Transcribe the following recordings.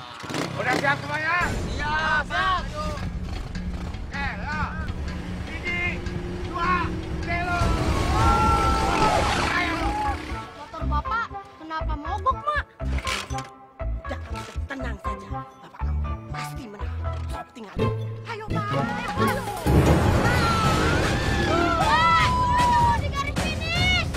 Udah siap semuanya? Siap, siap. Lo. Ini, dua, telo. Ayo. Motor Bapak kenapa mogok, Mak? Jangan, tenang saja. Bapak kamu pasti menang. Sok tinggal. Ayo, Pak. Ayo. Aduh, di garis finish.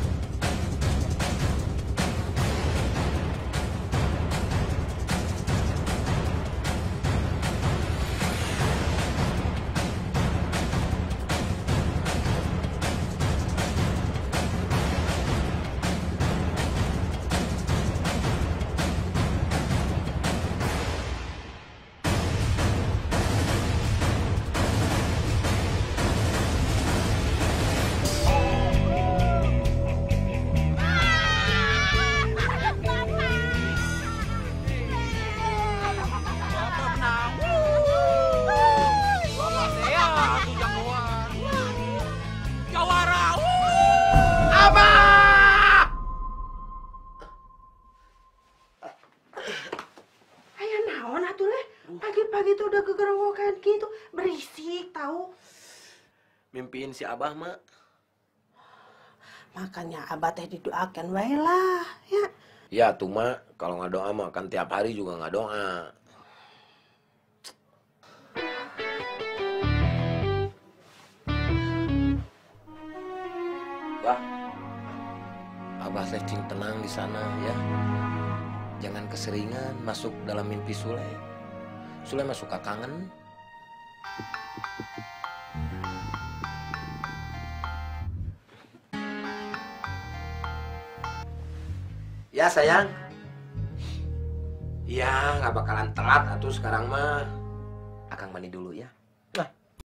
Ayo naon atuh le. Pagi-pagi tuh udah kegerowokan gitu. Berisik tahu. Mimpiin si Abah, Mak. Makanya abah teh didoakan wae lah, ya. Ya tuh, Mak. Kalau nggak doa mah kan tiap hari juga nggak doa. Bah, Abah teh cing tenang di sana ya. Jangan keseringan masuk dalam mimpi Sule. Sule mah suka kangen. Ya sayang. Iya, nggak bakalan telat atuh sekarang mah. Akang mandi dulu ya. Nah.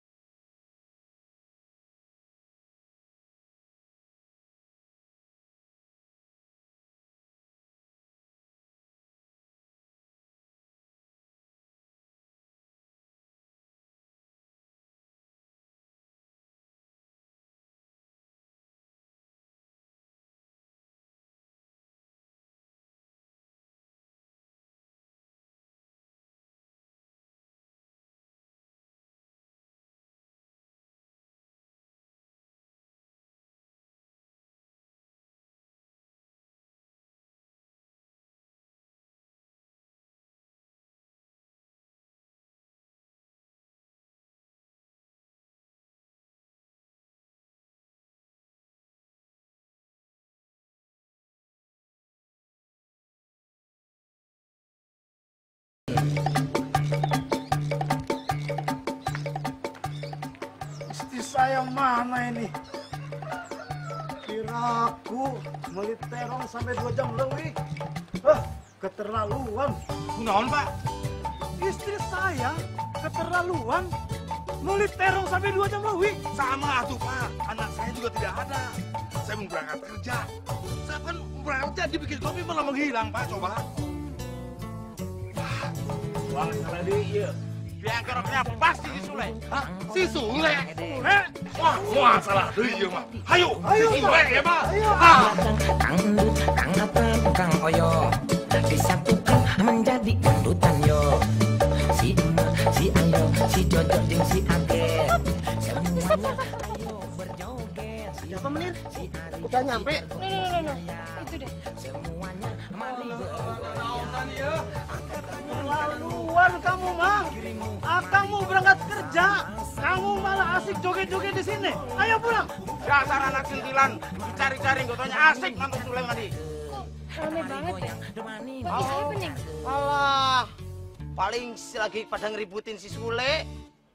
Istri saya mana ini? Kiraku beli terong sampai 2 jam lebih. Keterlaluan. Kunaon, Pak? Istri saya keterlaluan. Beli terong sampai 2 jam lebih. Sama atuh, Pak. Anak saya juga tidak ada. Saya mau berangkat kerja. Saya kan berangkat kerja dibikin kopi malah menghilang, Pak. Coba. Uang salah dia. Yang keroknya pasti si Sule. Hah? Si Sule? Sule? Wah, masalah dia mah. Ayo, si Sule ya, Pak. Kang Endut, Kang Apran, Kang Oyo disatukan menjadi dangdutan yo. Si Emak, si Ayo, si Jojo, dan si Age. Semuanya ayo berjoget. Siapa menit? Si Ari, Udah nyampe? No. Itu deh. semuanya mari Keterlaluan kamu, Mang. Akangmu berangkat kerja. Kamu malah asik joget-joget di sini. Ayo pulang. Dasar anak sintilan. Cari-cari gotonya asik nonton Sule mandi. Rame banget ya. Lagi happening. Alah. Paling lagi pada ngeributin si Sule.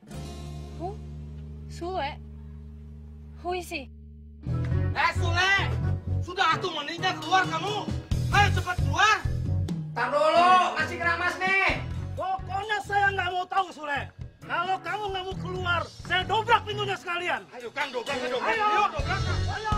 Sule? Who is he? Sule. Sudah atuh mandinya keluar kamu. Ayo cepat keluar. Tar dulu, masih keramas nih. Pokoknya saya nggak mau tahu, Sule. Kalau kamu nggak mau keluar, saya dobrak pintunya sekalian. Ayo, Kang, dobrak. Ayo, dobrak, Kang. Ayo.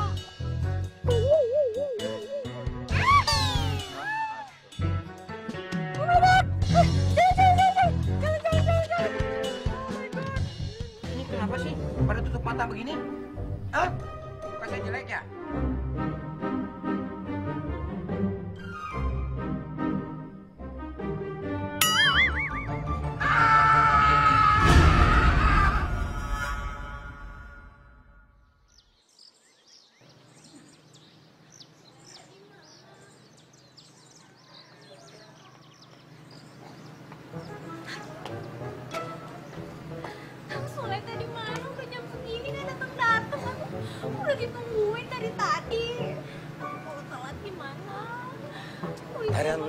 Ini kenapa sih? Pada tutup mata begini? Hah? Bukan saya jelek ya? lagi tungguin dari tadi. Kalau telat gimana? Kadang,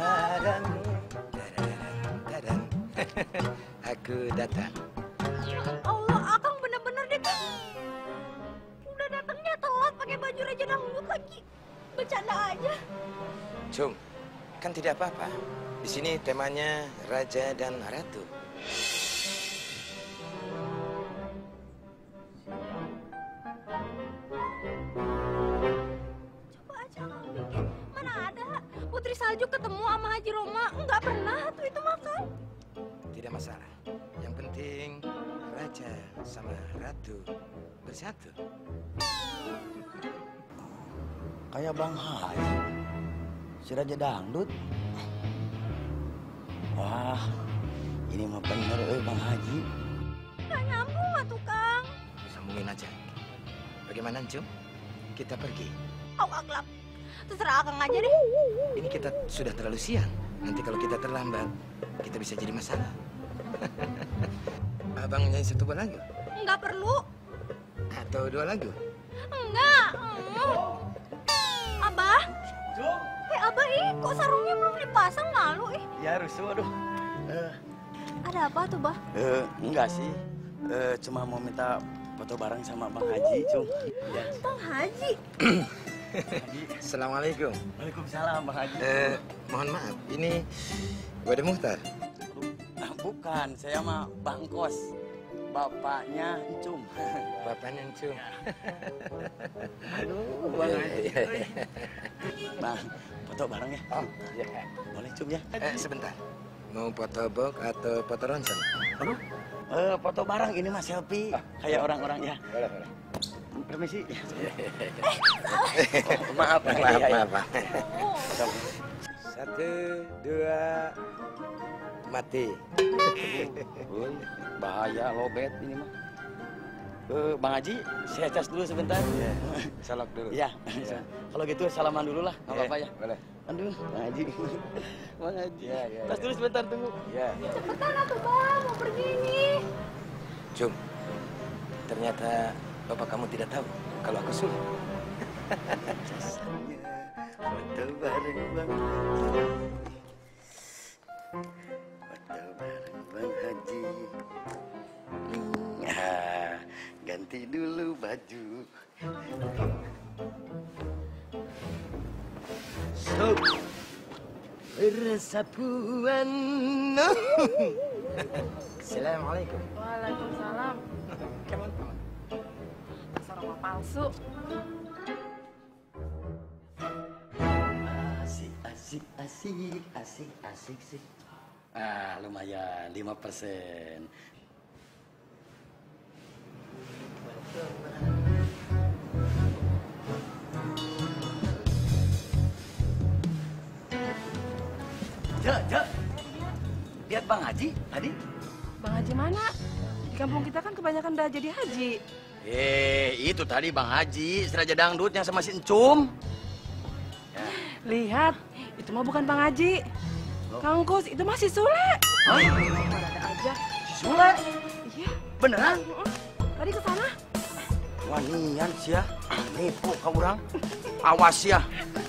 aku datang. Allah, Akang bener-bener deh kan. Udah datangnya telat pakai baju Raja Dangdut lagi. Bercanda aja. Cum, kan tidak apa-apa. Di sini temanya Raja dan Ratu. Coba aja Akang bikin. Mana ada Putri Salju ketemu sama Haji Roma. Nggak pernah tuh itu makan. Tidak masalah. Yang penting Raja sama Ratu bersatu. Kayak Bang Haji, si Raja Dangdut. Wah, ini mah bener Bang Haji. Nggak nyambung lah tuh Kang. Sambungin aja. Bagaimana, Cum? Kita pergi. Aglap. Terserah Akang aja deh. Ini kita sudah terlalu siang. Nanti kalau kita terlambat, kita bisa jadi masalah. Abang nyanyi satu buah lagu? Nggak perlu. Atau 2 lagu? Enggak. Abah. Abah kok sarungnya belum dipasang malu Ya rusuh, aduh. Ada apa tuh, Bah? Enggak sih, cuma mau minta foto bareng sama Bang Haji, Cum. Ya. Bang Haji. Assalamualaikum. Waalaikumsalam, Bang Haji. Mohon maaf, ini Wade Muhtar. Bukan, saya mah Bang Kos. Bapaknya Cum. Bapaknya Cum. Aduh, Bang Haji. Bang, foto bareng ya? Oh, iya. Boleh, Cum ya? Sebentar. Mau foto box atau foto ronsen? Aduh, foto bareng ini mah selfie. Kayak orang-orang ya. Boleh, boleh. Permisi. Maaf, maaf. Oh. 1, 2, mati. Uy, bahaya lobet ini mah. Bang Haji, saya cas dulu sebentar. Salok dulu. Iya. Kalau gitu salaman dulu lah, nggak apa-apa ya. Boleh. Aduh, Bang Haji. Bang Haji. Iya. Tas dulu sebentar, tunggu. Ya. Cepetan atuh, Bang. Mau pergi nih. Cum, ternyata bapak kamu tidak tahu kalau aku sulh. Foto bareng Bang. Foto bareng Bang Haji. Ganti dulu baju. Stop. Resapuan. Assalamualaikum. Waalaikumsalam. Dasar orang palsu. Asik sih. Lumayan 5%. Jak. Lihat Bang Haji tadi. Bang Haji mana? Di kampung kita kan kebanyakan udah jadi haji. Itu tadi Bang Haji, si Raja Dangdut yang sama si Encum. Lihat, itu mah bukan Bang Haji. Kang Kus, itu masih Sule. Hah? Ada aja. Sule? Iya. Beneran? Tadi ke sana. Wanian sih ya. Nipu ka urang. Awas ya.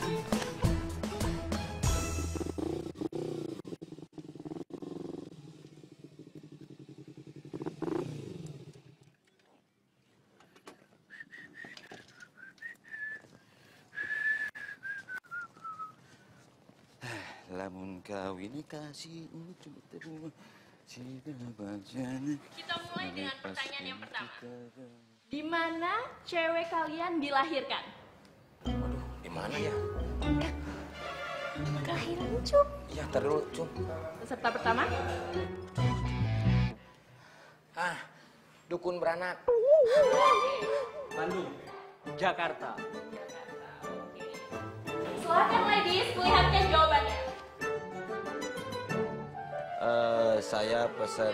Lamun kawin kasih Kita mulai dengan pertanyaan yang pertama. Di mana cewek kalian dilahirkan? Waduh, di mana ya? Kelahiran Cum. Ya, ntar dulu, Cum. Peserta pertama. Dukun Beranak. Bandung, Jakarta. Silakan ladies, lihatkan jawabannya. Saya pesan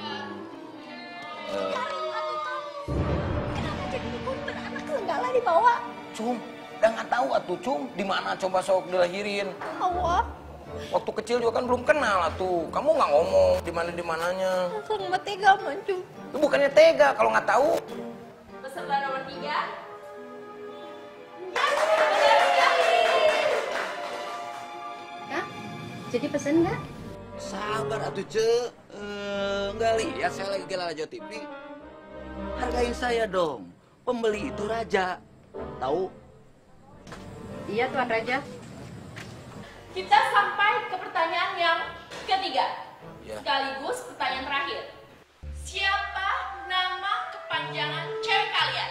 Kenapa jadi dukun beranak segala dibawa? Cum, udah nggak tahu atuh Cum, di mana coba sok dilahirin. Allah, Waktu kecil juga kan belum kenal atuh. Kamu nggak ngomong di mananya. langsung mah tega mancu. Bukannya tega kalau nggak tahu. Peserta nomor 3. Jadi pesen nggak? Sabar atuh, Ce. Nggak lihat saya lagi Lala TV. Hargain saya dong. Pembeli itu raja. Tahu? Iya, Tuan Raja. Kita sampai ke pertanyaan yang ketiga. Ya. Sekaligus pertanyaan terakhir. Siapa nama kepanjangan cewek kalian?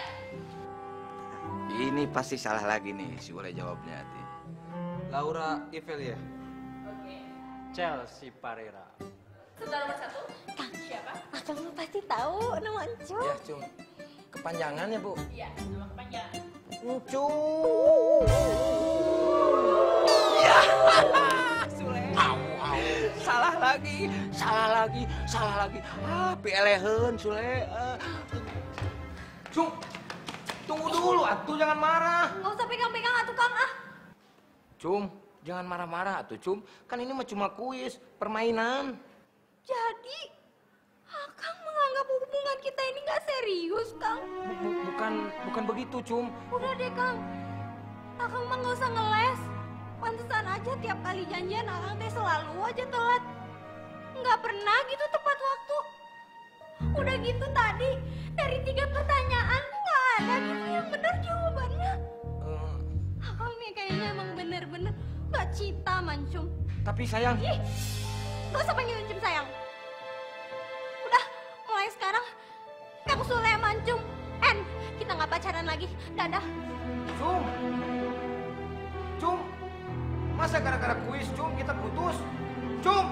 Ini pasti salah lagi nih, si boleh jawabnya. Laura Ivelia. Oke. Chelsea Parera. Saudara nomor 1, siapa? Akang mah pasti tahu nama Encum. Ya, Cum. Kepanjangannya, Bu. Iya, nama kepanjangan. Cum. Ya, Sule. Salah lagi. Pielehen, Sule. Cung, tunggu dulu, atuh jangan marah. Nggak usah pegang-pegang atuh Kang ah. Cum, jangan marah-marah atuh, Cum. Kan ini mah cuma kuis, permainan. Jadi, Akang menganggap hubungan kita ini nggak serius, Kang. Bukan begitu, Cum. Udah deh, Kang. Akang mah nggak usah ngeles. Pantesan aja tiap kali janjian Akang teh selalu aja telat. Nggak pernah gitu tepat waktu. Udah gitu tadi, dari 3 pertanyaan nggak ada gitu yang benar jawabannya. Akang nih kayaknya emang bener-bener nggak cita, Mancum. Tapi sayang. Ih, gak usah panggil Encum sayang. Udah, mulai sekarang Kang Sule Mancum N. Kita nggak pacaran lagi. Dadah. Cung, masa gara-gara kuis, Cung, kita putus? Cung!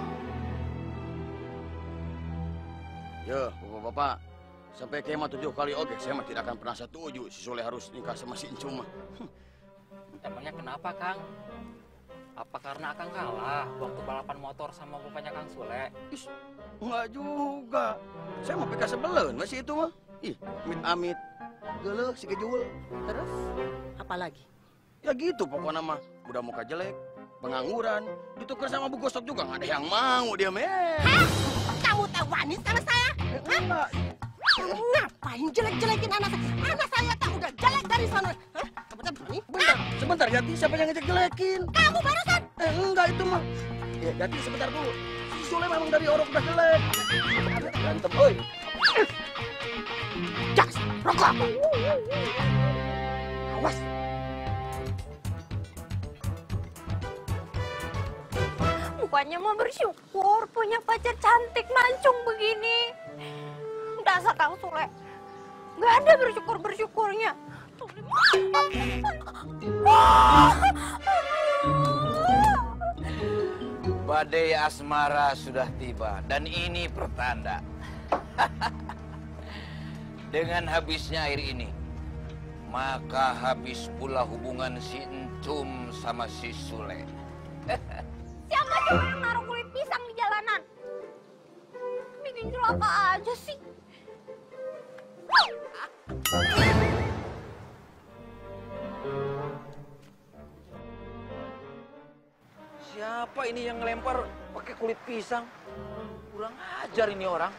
Ya, bapak-bapak. Sampai kema 7 kali oke, saya mah tidak akan pernah setuju si Sule harus nikah sama si Encum mah. Emangnya kenapa, Kang? Apa karena Akang kalah waktu balapan motor sama bapaknya Kang Sule? Is, enggak juga. Saya mau PK sebelen masih itu mah. Ih, amit-amit. Geuleuh si Kejul. Terus apa lagi? Ya gitu pokoknya mah. Udah muka jelek, pengangguran, ditukar sama Bu Gosok juga nggak ada yang mau dia, men. Hah? Kamu teh wanis sama saya? Hah? Ngapain jelek-jelekin anak saya? Anak saya tak udah jelek dari sana. Hah? Kamu teh berani? Bentar, sebentar Yati, siapa yang ngejek-jelekin? Kamu barusan. Enggak itu mah. Ya Yati sebentar dulu. Si Sule memang dari orok udah jelek. Berantem, oi. Jas, rokok. Awas. Bukannya mau bersyukur punya pacar cantik mancung begini. Dasar Kang Sule. Nggak ada bersyukur-bersyukurnya. Badai asmara sudah tiba dan ini pertanda. Dengan habisnya air ini, maka habis pula hubungan si Encum sama si Sule. Siapa cuma yang naruh kulit pisang di jalanan? Bikin celaka aja sih. Siapa ini yang ngelempar pakai kulit pisang? Kurang ajar ini orang.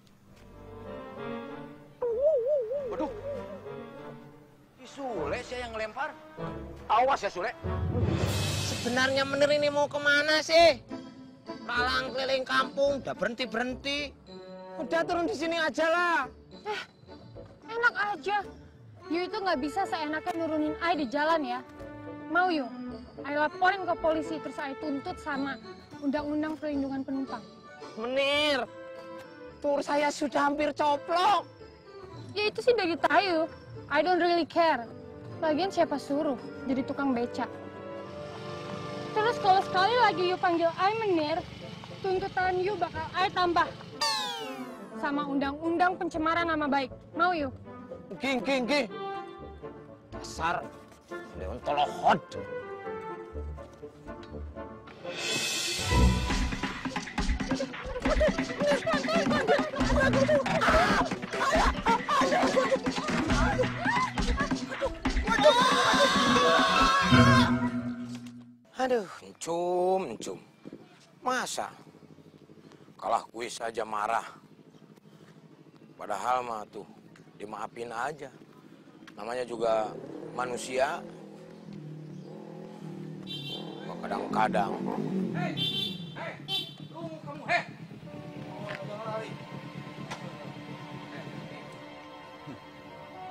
Waduh, si Sule sih yang ngelempar. Awas ya Sule. Sebenarnya Menir ini mau kemana sih? Kalang keliling kampung, udah berhenti. Udah turun di sini aja lah. Enak aja. You itu nggak bisa seenaknya nurunin I di jalan ya. Mau you? I laporin ke polisi terus I tuntut sama Undang-Undang Perlindungan Penumpang. Menir, tur saya sudah hampir coplok. Ya itu sih dari tahu. I don't really care. Lagian siapa suruh jadi tukang beca. Terus kalau sekali lagi you panggil I Menir, tuntutan you bakal I tambah. Sama Undang-Undang Pencemaran Nama Baik. Mau you? Ging. Dasar Leon Tolohod. Aduh, Encum. Masa kalah kuis saja marah. Padahal mah tuh dimaafin aja. Namanya juga manusia. Kadang-kadang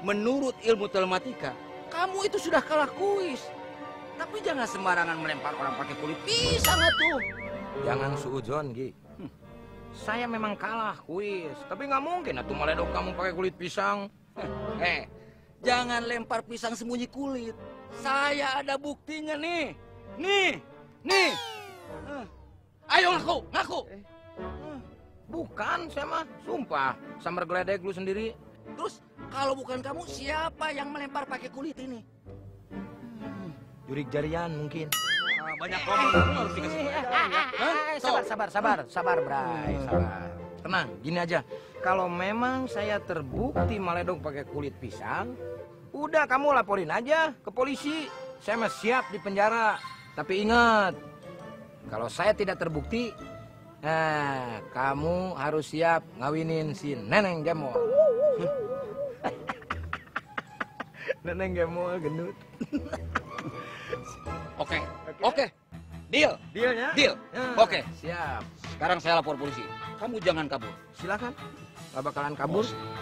menurut ilmu telematika, kamu itu sudah kalah kuis. Tapi jangan sembarangan melempar orang pakai kulit pisang atuh. Jangan suudzon, Gi. Saya memang kalah kuis, tapi nggak mungkin atuh meledok kamu pakai kulit pisang. Jangan lempar pisang sembunyi kulit. Saya ada buktinya nih. Nih. Ayo ngaku. Bukan, saya mah sumpah. Sambar geledek lu sendiri. Terus kalau bukan kamu, siapa yang melempar pakai kulit ini? Jurik jarian mungkin. Banyak ngomong, harus dikasih sabar, Bray, sabar. Tenang, gini aja. Kalau memang saya terbukti meledok pakai kulit pisang, udah kamu laporin aja ke polisi. Saya mah siap di penjara. Tapi ingat, kalau saya tidak terbukti, kamu harus siap ngawinin si Neneng Gemol. Neneng Gemol gendut. Oke. Dealnya? Deal. Oke. Siap. Sekarang saya lapor polisi. Kamu jangan kabur. Silakan. Gak bakalan kabur.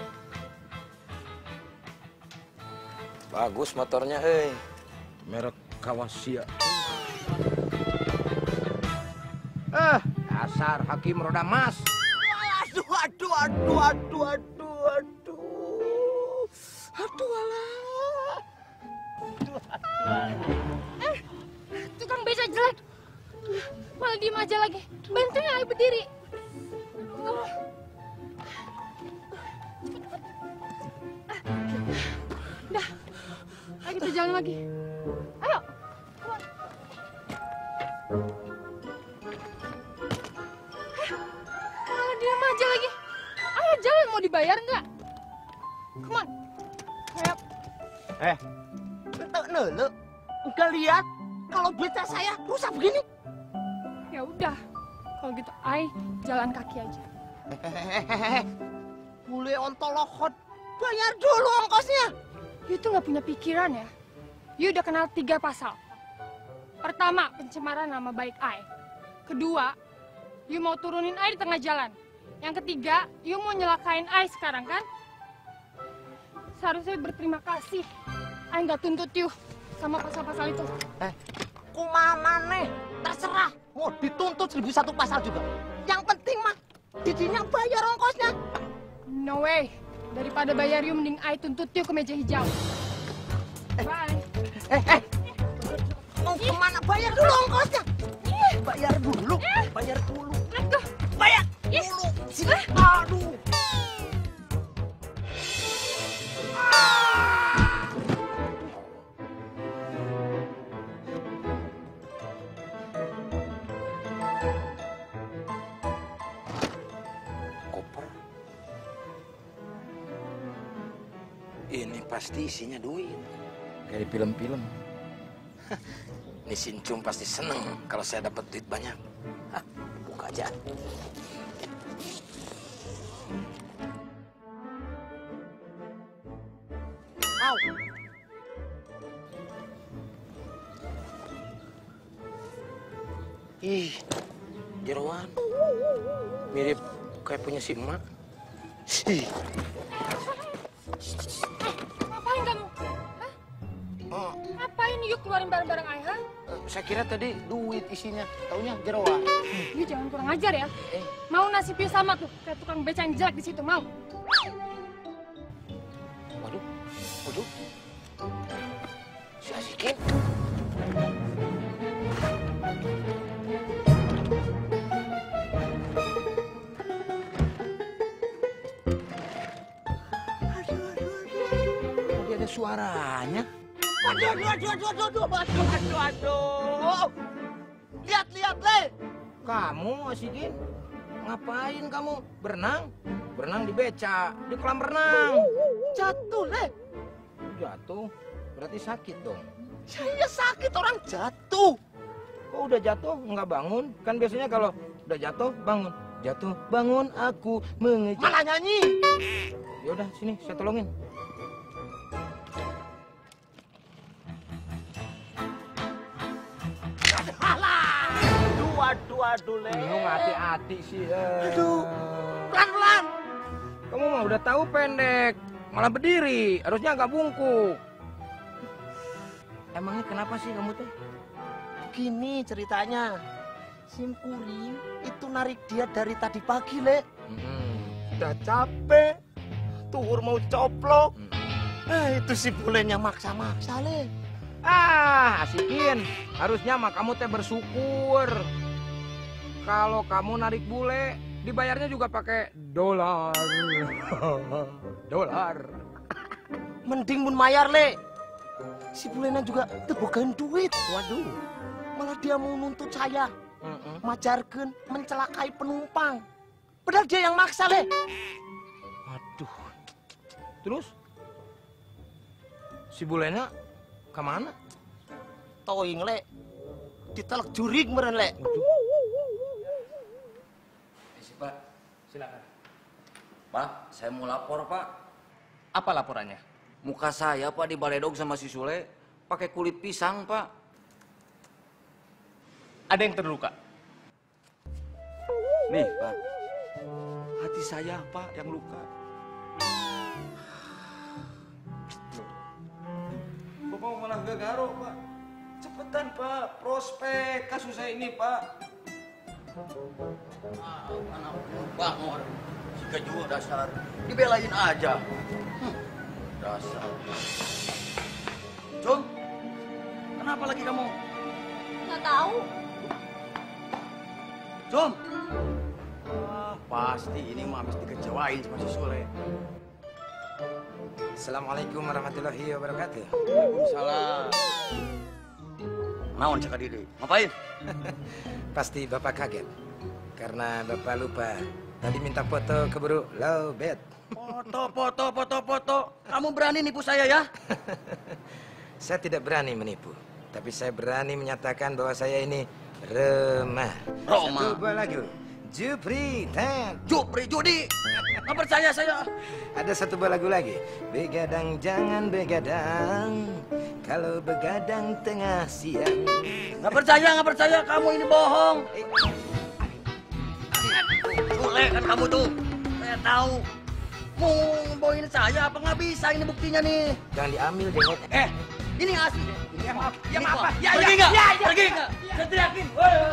Bagus motornya, Merek Kawasaki. Dasar hakim roda emas. Tukang beca jelek. Malah diem aja lagi. Bantuin Ai berdiri. Dah. Ayo kita jalan lagi. Ayo. Malah diem aja lagi. Ayo jalan, mau dibayar nggak? Come on. Ayo. Nele, udah lihat kalau beca saya rusak begini? Ya udah, kalau gitu Ai jalan kaki aja. Bule ontolokot, bayar dulu ongkosnya. You tuh nggak punya pikiran ya? You udah kenal 3 pasal. Pertama, pencemaran nama baik Ai. Kedua, you mau turunin Ai di tengah jalan. Yang ketiga, you mau nyelakain Ai sekarang kan? Seharusnya berterima kasih. Ai nggak tuntut you sama pasal-pasal itu. Kumaha nih? Terserah. Mau dituntut 1001 pasal juga. Yang penting mah Didinya bayar ongkosnya. No way. Daripada bayar you, mending Ai tuntut you ke meja hijau. Bye. Mau kemana? Bayar dulu ongkosnya. Bayar dulu. Bayar dulu. Bayar dulu. Sini. Aduh. Ini pasti isinya duit. Kayak di film-film. Ini Sincung pasti seneng kalau saya dapat duit banyak. Buka aja. Au. Ih, jeroan. Mirip kayak punya si emak. Ih. Ngapain kamu? Hah? Ngapain yuk keluarin barang-barang Ai, ha? Saya kira tadi duit isinya, taunya jeroan. You jangan kurang ajar ya. Mau nasib you sama tuh, kayak tukang beca yang jelek di situ, mau? Waduh. Si Asikin. Ada suaranya. Aduh. Lihat, Le. Kamu, Asikin, ngapain kamu? Berenang? Berenang di beca, di kolam renang. Jatuh, Le. Jatuh? Berarti sakit dong. Saya sakit, orang jatuh. Kok udah jatuh nggak bangun? Kan biasanya kalau udah jatuh, bangun. Jatuh, bangun, aku mengejar. Malah nyanyi. Ya udah, sini saya tolongin. Aduh, Le. Lu hati-hati sih. Aduh, pelan-pelan. Kamu mah udah tahu pendek. malah berdiri, harusnya agak bungkuk. Emangnya kenapa sih kamu teh? Begini ceritanya. Simkuring itu narik dia dari tadi pagi, Le. Udah capek. Tuhur mau coplok. Itu si bulennya maksa-maksa, Le. Asikin. Harusnya mah kamu teh bersyukur. Kalau kamu narik bule, dibayarnya juga pakai dolar. Dolar. Mending mun mayar, Le. Si bulena juga tebogain duit. Waduh. Malah dia mau nuntut saya. Majarkeun mencelakai penumpang. Padahal dia yang maksa, Le. Aduh. Terus? Si bulena kemana? Toing, Le. Ditelek jurig meren, Le. Pak, silakan. Pak, saya mau lapor, Pak. Apa laporannya? Muka saya, Pak, dibaledog sama si Sule pakai kulit pisang, Pak. Ada yang terluka? Nih, Pak. Hati saya, Pak, yang luka. Bapak malah gagaro, Pak. Cepetan, Pak. Prospek kasus saya ini, Pak. Anak bangor, si keju dasar, dibelain aja. Dasar. Cung, kenapa lagi kamu? Nggak tahu. Cung, pasti ini mah habis dikecewain sama si Sule. Assalamualaikum warahmatullahi wabarakatuh. Waalaikumsalam. Naon cakap Didi? Ngapain? Pasti Bapak kaget. Karena Bapak lupa. Tadi minta foto keburu low bed. Foto. Kamu berani nipu saya ya? Saya tidak berani menipu. Tapi saya berani menyatakan bahwa saya ini remah. Roma. Satu buah lagu. Jupri, Judi. Nggak percaya saya. Ada satu buah lagu lagi. Begadang jangan begadang, kalau begadang tengah siang. Nggak percaya. Kamu ini bohong. Sule kan kamu tuh. Saya tahu. Mau ngebohin saya apa nggak bisa ini buktinya nih. Jangan diambil jengotnya. Ini asli. Ya maaf. Pergi nggak? Pergi nggak? Saya teriakin.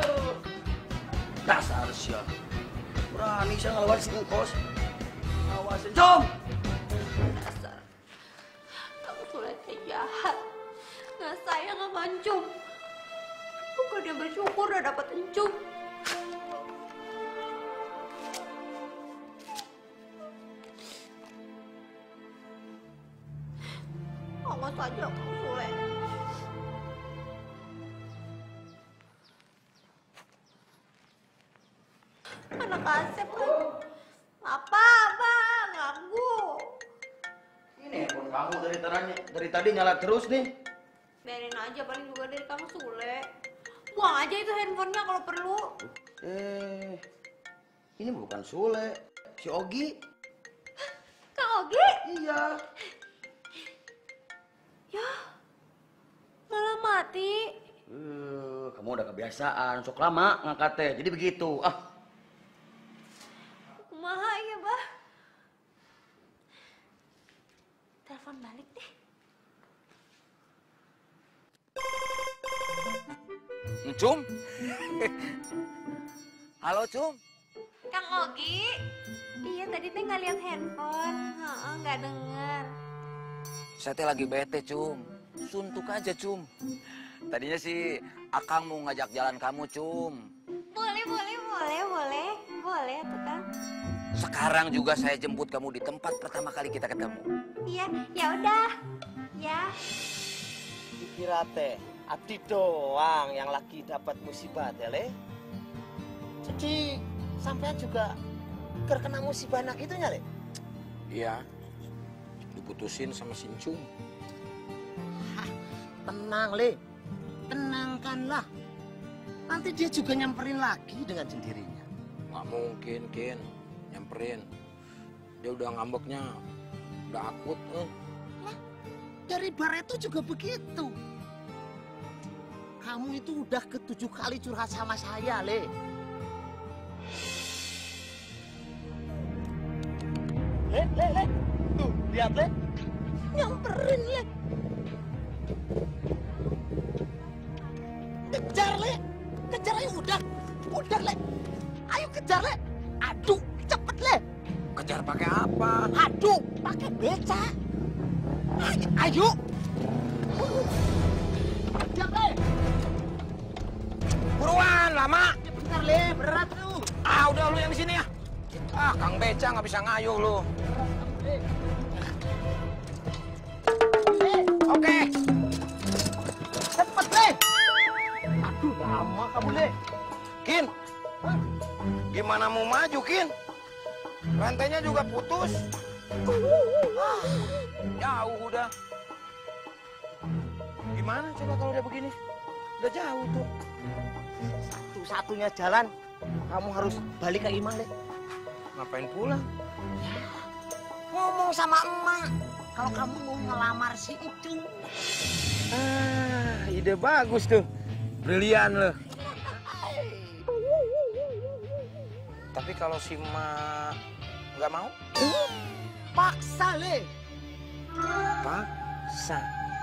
Dasar sia. Berani saya ngelawan si Engkos. Awasin. Jom! Dasar. Kamu sulit jahat. Nggak sayang sama Encum. Bukannya bersyukur udah dapet Encum. Awas aja kamu Sule. Anak Asep kan. Apa, Bang? Ganggu. Ini handphone kamu dari tadi nyala terus nih. Biarin aja, paling juga dari kamu Sule. Buang aja itu handphonenya kalau perlu. Ini bukan Sule, si Ogi. Kang Ogi? Iya. Ya, malah mati. Kamu udah kebiasaan, sok lama ngangkatnya, jadi begitu. Kumaha ya, Bah? Telepon balik deh. Cum? Halo, Cum? Kang Ogi? Iya, tadi teh nggak lihat handphone. Nggak denger. Saya teh lagi bete, Cum. Suntuk aja, Cum. Tadinya sih Akang mau ngajak jalan kamu, Cum. Boleh tuh, Kang. Sekarang juga saya jemput kamu di tempat pertama kali kita ketemu. Iya, ya udah. Ya. Dikira teh abdi doang yang lagi dapat musibah teh, Le. Jadi sampean juga terkena musibah anak itu nya, Le? Iya. Diputusin sama si Encum. Tenang, Le. Tenangkanlah. Nanti dia juga nyamperin lagi dengan sendirinya. Nggak mungkin, Kin. Nyamperin. Dia udah ngambeknya. Udah akut. Lah, dari Barreto juga begitu. Kamu itu udah ke-7 kali curhat sama saya, Le. Le. Tuh, Lihat, Le. Nyamperin, Le. Kejar, Le. Kejar, ayo, udah. Udah, Le. Ayo kejar, Le. Aduh, cepet, Le. Kejar pakai apa? Aduh, pakai beca. Ayo. Kejar, Le. Buruan, lama. Ya bentar, Le. Berat tuh. Ah, udah lu yang di sini ya. Ah, Kang Beca nggak bisa ngayuh lu. Oke. Cepet, Le. Aduh, lama kamu, Le. Kin, gimana mau maju, Kin? Rantainya juga putus. Jauh udah. Gimana coba kalau udah begini? Udah jauh tuh. Satu-satunya jalan, kamu harus balik ke Imah, Le. Ngapain pulang? Ngomong sama emak. Kalau kamu mau ngelamar si itu. Ah, ide bagus tuh. Brilian loh. Tapi kalau si Ma nggak mau? Paksa, Le. Paksa.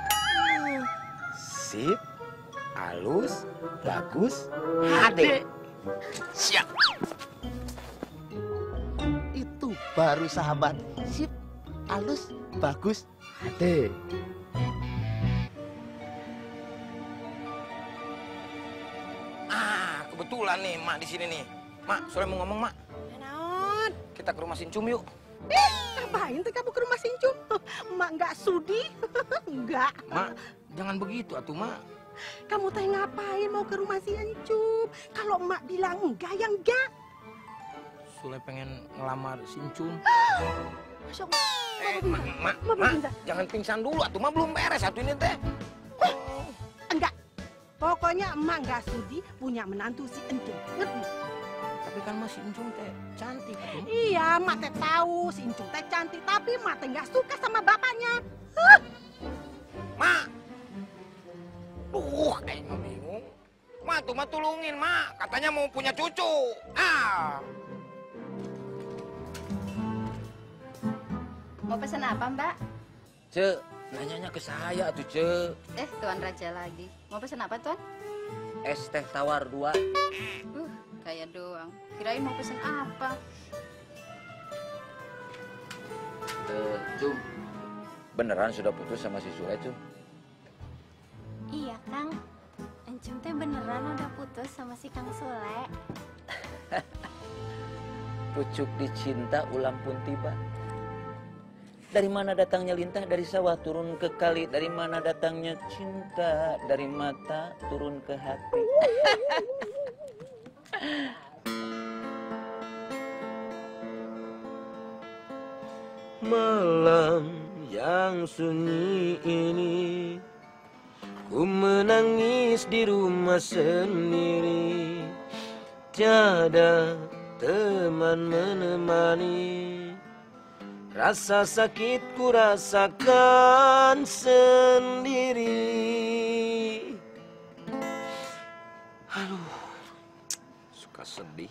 Sip, halus, bagus, HD. Siap. Itu baru sahabat. Sip, halus, bagus, HD. Ah, kebetulan nih Mak di sini nih. Mak, soalnya mau ngomong, Mak. Naon? Kita ke rumah Sincum yuk. Ngapain tuh kamu ke rumah Sincum? Mak nggak sudi. Enggak. Mak, jangan begitu atuh, Mak. Kamu teh ngapain mau ke rumah si Encum? Kalau emak bilang enggak, ya enggak. Sule pengen ngelamar Sincum. Masya Allah. Mak, jangan pingsan dulu atuh, Mak belum beres satu ini teh. Enggak. Pokoknya emak nggak sudi punya menantu si Encum. Ngerti? Tapi kan Mas Sincum teh cantik. Iya, emak teh tahu si Encum teh cantik, tapi emak teh nggak suka sama bapaknya. Mak. Kayaknya bingung. Mak tuh, Mak tulungin, Mak. Katanya mau punya cucu. Ah. Mau pesan apa, Mbak? Ce, nanyanya ke saya tuh, Ce. Tuan Raja lagi. Mau pesan apa, Tuan? Es teh tawar 2. Kayak doang. Kirain mau pesan apa? Cum, beneran sudah putus sama si Sule, Cum? Iya, Kang. Encum teh beneran udah putus sama si Kang Sule. Pucuk dicinta ulam pun tiba. Dari mana datangnya lintah? Dari sawah turun ke kali. Dari mana datangnya cinta? Dari mata turun ke hati. Malam yang sunyi ini, ku menangis di rumah sendiri. Tiada teman menemani. Rasa sakit ku rasakan sendiri. Aduh, suka sedih.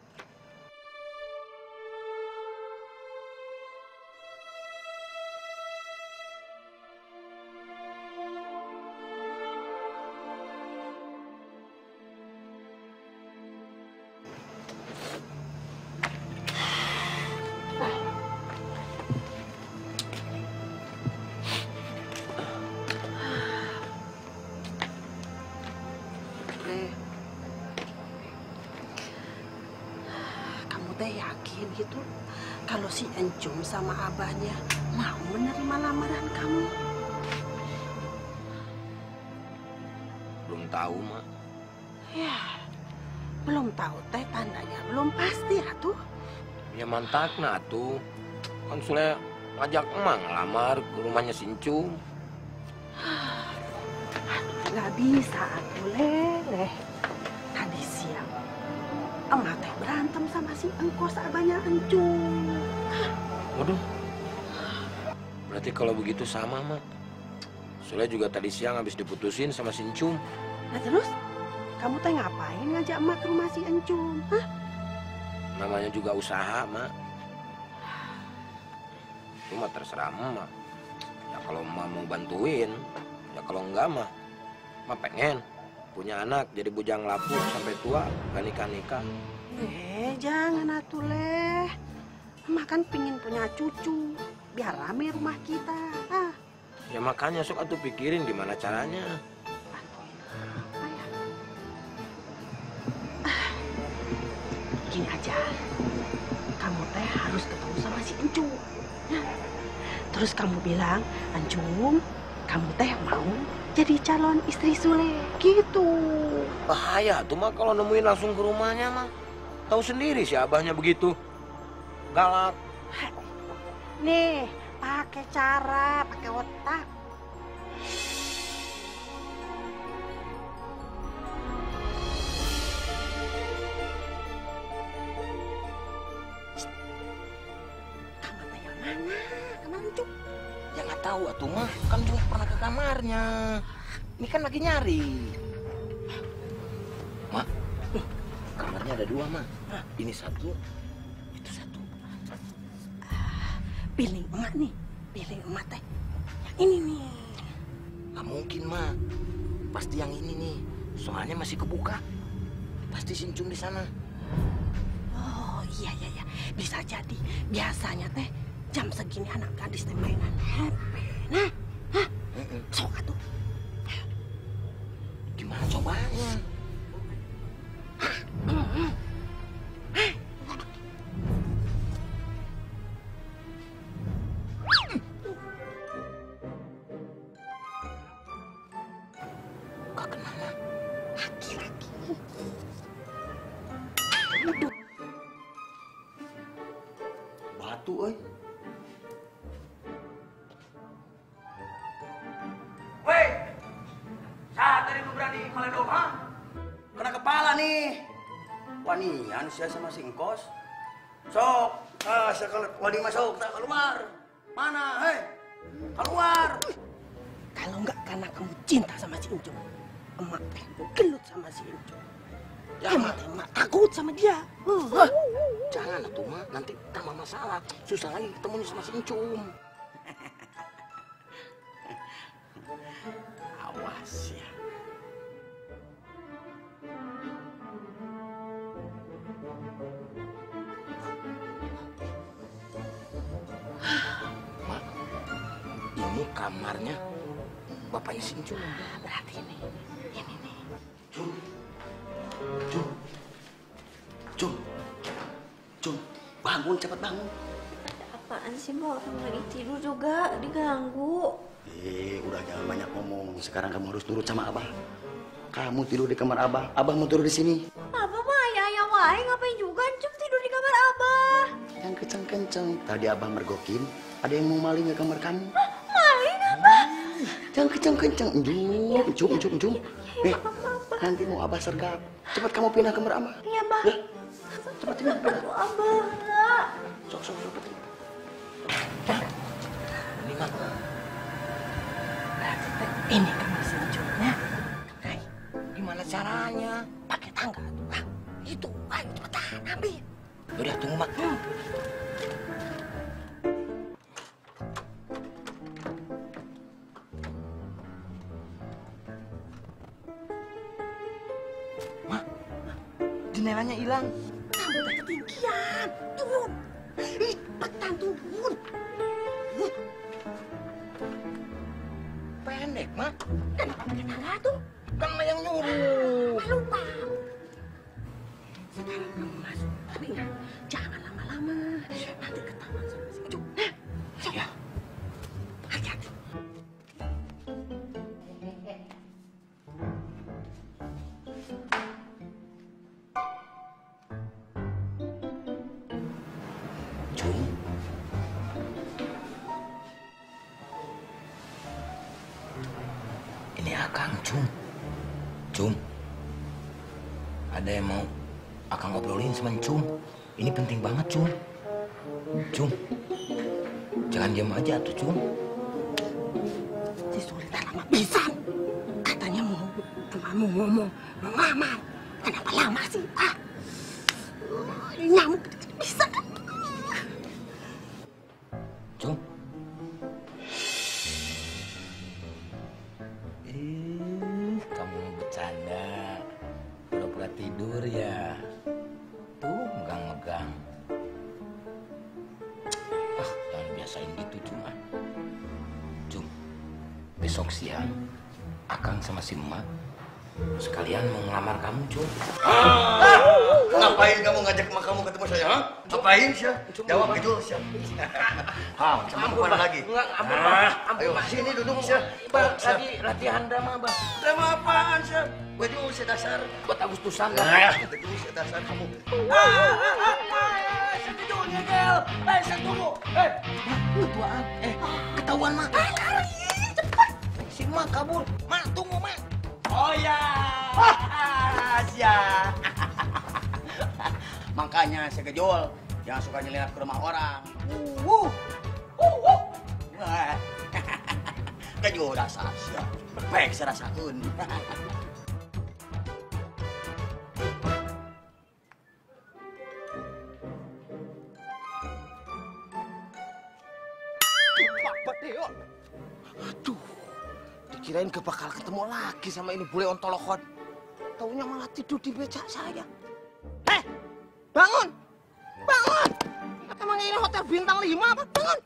Yakin gitu kalau si Encum sama abahnya mau menerima lamaran kamu? Belum tahu, Mak. Ya, belum tahu teh tandanya belum pasti atuh. Ya mantakna atuh. Kan Sule ngajak emang ngelamar ke rumahnya Sincum. Aduh, nggak bisa atuh, Leh. Tadi siang emak teh berantem sama si engkos abahnya Encum. Waduh. Berarti kalau begitu sama, Mak. Sule juga tadi siang habis diputusin sama Sincum. Nah terus, kamu teh ngapain ngajak emak ke rumah si Encum? Hah? Namanya juga usaha, Mak. Itu mah terserah emak. Ya kalau emak mau bantuin, ya kalau enggak mah pengen punya anak jadi bujang lapuk sampai tua, gak nikah-nikah. Jangan atuh leh. Emak kan pingin punya cucu, biar rame rumah kita. Ya makanya sok atuh pikirin gimana caranya. Gini aja, kamu teh harus ketemu sama si Encung. Terus kamu bilang, Encung, kamu teh mau jadi calon istri Sule, gitu. Bahaya tuh mah kalau nemuin langsung ke rumahnya mah. Tahu sendiri si abahnya begitu. Galak. Nih, pakai cara, pakai otak. Kamu teh yang mana? Kemana, Encung? Ya nggak tahu atuh mah, kan cuma pernah ke kamarnya. Ini kan lagi nyari. Mak, kamarnya ada 2 mah. Ini 1, itu 1. Pilih emak nih, pilih emak teh. Yang ini nih. Gak mungkin mah, pasti yang ini nih. Soalnya masih kebuka. Pasti si Encung di sana. Oh iya, bisa jadi. Biasanya teh jam segini anak gadis teh mainan HP. Nah, sok atuh. Gimana cobanya? Gak kenapa? Laki-laki. Batu, euy. Weh, saat tadi lu berani meledom, ha? Kena kepala nih. Wanian sia sama si Engkos. Sok, sekali wadi masuk, tak keluar. Mana, hei? Keluar. Kalau enggak karena kamu cinta sama si Encung, emak teh gelut sama si Encung. Jangan. Emak takut sama dia. Jangan atuh mah, nanti tambah masalah. Susah lagi ketemunya sama si Encung. Awas ya. Mak, ini kamarnya bapaknya si Encung. Berarti ini nih. Cum, bangun, cepat bangun. Apaan sih, Mbak? Orang lagi tidur juga diganggu. Udah jangan banyak ngomong. Sekarang kamu harus turut sama Abah. Kamu tidur di kamar Abah, Abah mau tidur di sini. Abah mah ayah wae, ngapain juga Encung tidur di kamar Abah? Yang kenceng-kenceng. Tadi Abah mergokin, ada yang mau maling ke kamar kamu. Maling apa? Jangan kenceng-kenceng. Encung. Nanti mau Abah sergap. Cepat kamu pindah ke kamar Abah. Iya, Mbak. Ya. Cepat pindah. Abah, enggak. Sok. Ini mah. Ini kamar si Encung, ya. Gimana caranya? Pakai tangga tuh. Itu, ayo cepetan ambil. Udah tunggu mak. Mak, jendelanya hilang. Kamu teh ketinggian. Turun. Cepetan turun. Pendek mak. Kenapa pakai tangga tuh? Kan yang nyuruh. Lupa. Sekarang kamu masuk. Tapi ingat, jangan lama-lama. Nanti ketahuan sama si Encung. Nah, ya. Hati-hati. Cum. Ini Akang Cum. Ada yang mau Akang ngobrolin sama Cum. Ini penting banget Cum. Jangan diam aja tuh Cum. Si Sule lama pisan. Katanya mau ngomong, mau ngamar. Kenapa lama sih? Nyamuk bisa. Cum, biasain gitu cuma. Cum, besok siang Akang sama si emak sekalian mau ngelamar kamu, Cum. Ngapain kamu ngajak emak kamu ketemu saya? Ha? Ngapain sih? Jawab gitu sih. Sama kemana lagi? Ayo sini duduk sih. Lagi latihan drama, Bang. Drama apaan sih? Gue juga usia dasar. Buat Agustusan, Bang. Gue juga usia dasar kamu. Sejujurnya, Gel. Saya tunggu. Tuaan. Ketahuan, Mak. Lari, cepat. Si Mak kabur. Mak, tunggu, Mak. Oh ya, Asia. Makanya saya kejol, jangan suka nyelinap ke rumah orang. Kejol dasar Asia, baik saya rasakan. Aduh, dikirain gak bakal ketemu lagi sama ini bule ontolokon. Taunya malah tidur di becak saya. Bangun! Bangun! Emang ini hotel bintang 5 apa? Bangun!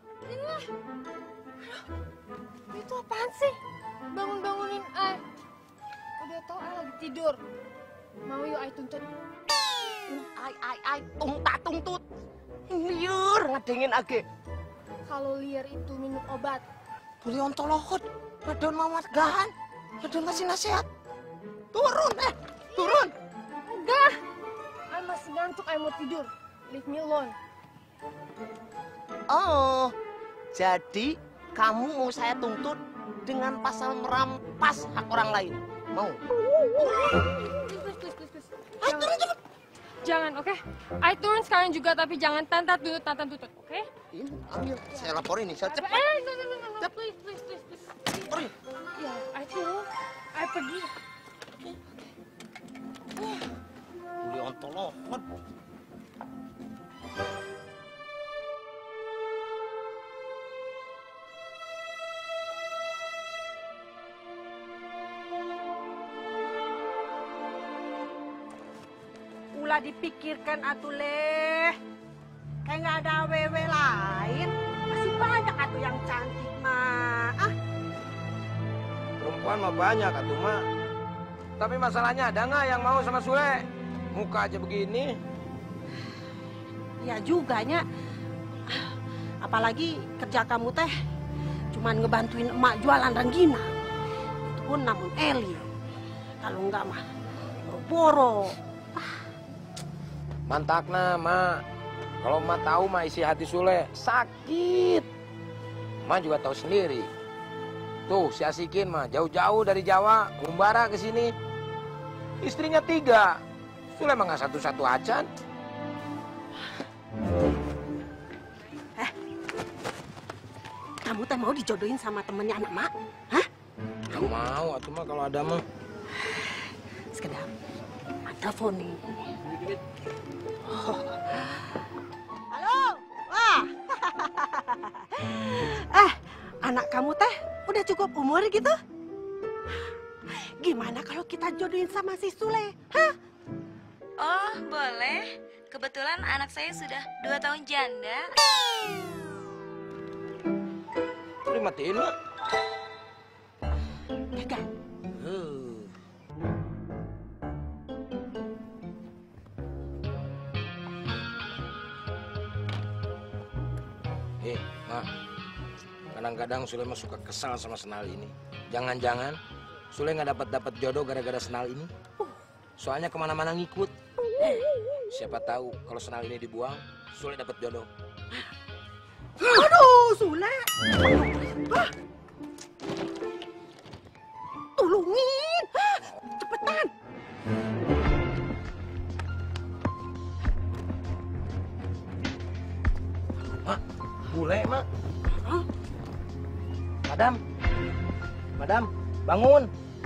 Itu apaan sih? Bangun-bangunin Ai. Udah tau Ai lagi tidur. Mau yuk Ai tuntut. Ai, tungtut. Liur, ngedengin age. Kalau liar itu minum obat. Bule ontolokon. Adon mamat gahan. Adon ngasih nasihat. Turun, turun. Enggak. Ai masih ngantuk, Ai mau tidur. Leave me alone. Oh, jadi kamu mau saya tuntut dengan pasal merampas hak orang lain? Mau? Please. Jangan, oke? Ai turun sekarang juga, tapi jangan tantan tutut, oke? Ini, ambil. Saya laporin nih, saya cepat. No, please. Ya, Ai turun. Ai pergi. Beli ontolokon. Ulah dipikirkan atuh leh. Kayak nggak ada wewe lain. Masih banyak atuh yang cantik mah. Perempuan mah banyak atuh mah. Tapi masalahnya ada nggak yang mau sama Sule? Muka aja begini. Ya juga nya. Apalagi kerja kamu teh cuman ngebantuin emak jualan ranggina. Itu pun namun Eli. Kalau enggak mah boro. Mantakna, Mak. Kalau Mak tahu mah isi hati Sule sakit. Mak juga tahu sendiri. Tuh si Asikin mah jauh-jauh dari Jawa, ngumbara ke sini. Istrinya 3. Sule mah nggak satu-satu acan. Kamu teh mau dijodohin sama temennya anak mak? Hah? Nggak mau, atuh mah kalau ada mah. Sekedar telepon nih. Halo, wah. Anak kamu teh udah cukup umur gitu? Gimana kalau kita jodohin sama si Sule? Hah? Oh, boleh. Kebetulan anak saya sudah 2 tahun janda. Udah matiin, Mak. Gagal. Mak, kadang-kadang Sule mah suka kesal sama Senal ini. Jangan-jangan Sule nggak dapat jodoh gara-gara Senal ini. Soalnya kemana-mana ngikut. Siapa tahu kalau Senal ini dibuang, Sule dapat jodoh. Aduh, Sule. Tolongin. Cepetan. Mak, bule, Mak. Madam, bangun.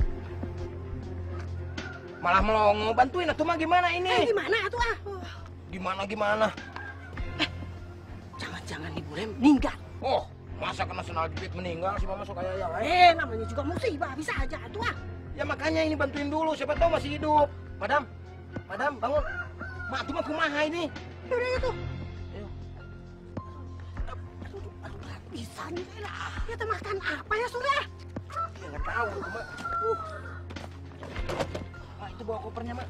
Malah melongo, bantuin atuh mah gimana ini? Gimana atuh ah? Gimana? Jangan-jangan ibu Rem meninggal. Oh, masa kena Senal jepit meninggal sih mama sok kayak ya? Namanya juga musibah, bisa aja atuh ah. Ya makanya ini bantuin dulu, siapa tahu masih hidup. Madam, bangun. Mak tuh mah kumaha ini? Yaudah itu. bisa nih lah. Ya makan apa ya Sule? Ya nggak tahu, Mak. Mak, itu bawa kopernya, Mak.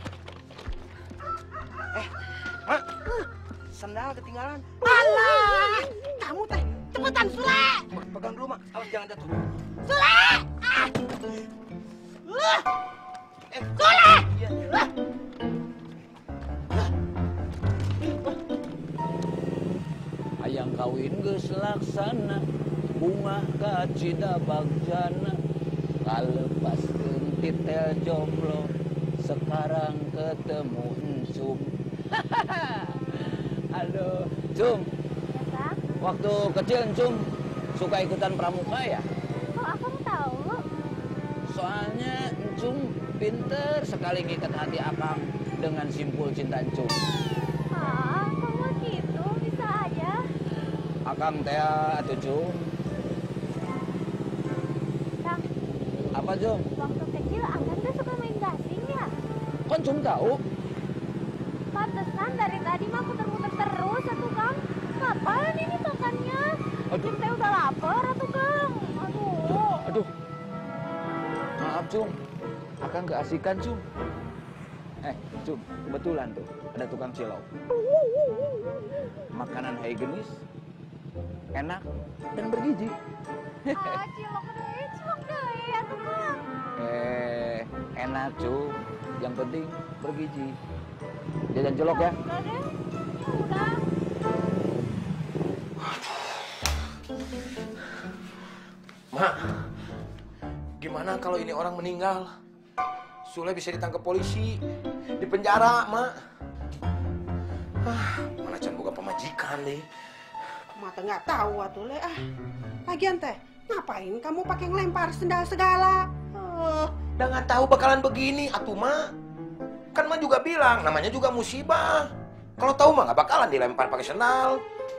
Mak, sandal ketinggalan. Alah, kamu teh cepetan Sule. Pegang dulu, Mak. Awas jangan jatuh. Sule! Sule! Hayang kawin geus laksana, bunga kacida bagjana, kalepaskeun titel jomblo, sekarang ketemu encum. Aduh, Cum. Waktu kecil Encum suka ikutan pramuka ya? Kok Akang tahu? Soalnya Encum pinter sekali ngikat hati Akang dengan simpul cinta Encum. Ah, kok mah gitu? Bisa aja. Akang teh atuh Cum. Kang, Apa Cum? waktu kecil Akang tuh suka main gasing ya? Kon Cum tahu? Pantesan dari tadi mah muter-muter terus atuh Kang. Kapan ini makannya? Aduh. Teh udah lapar atuh Kang. Aduh. Aduh. Maaf Cum. Akang keasikan Cum. Cum, kebetulan tuh ada tukang cilok. Makanan higienis, enak, dan bergizi. Ah, cilok deh atuh Kang. Enak Cum. Yang penting bergizi. Jajan cilok ya. Udah deh. Ya udah. Mak, gimana kalau ini orang meninggal? Sule bisa ditangkap polisi, di penjara, Mak. Mana can buka pemajikan deh. Mata nggak tahu atuh Le. Lagian teh, ngapain kamu pakai ngelempar sendal segala? Udah nggak tahu bakalan begini, atuh Mak. Kan Mak juga bilang, namanya juga musibah. Kalau tahu Mak nggak bakalan dilempar pakai sendal.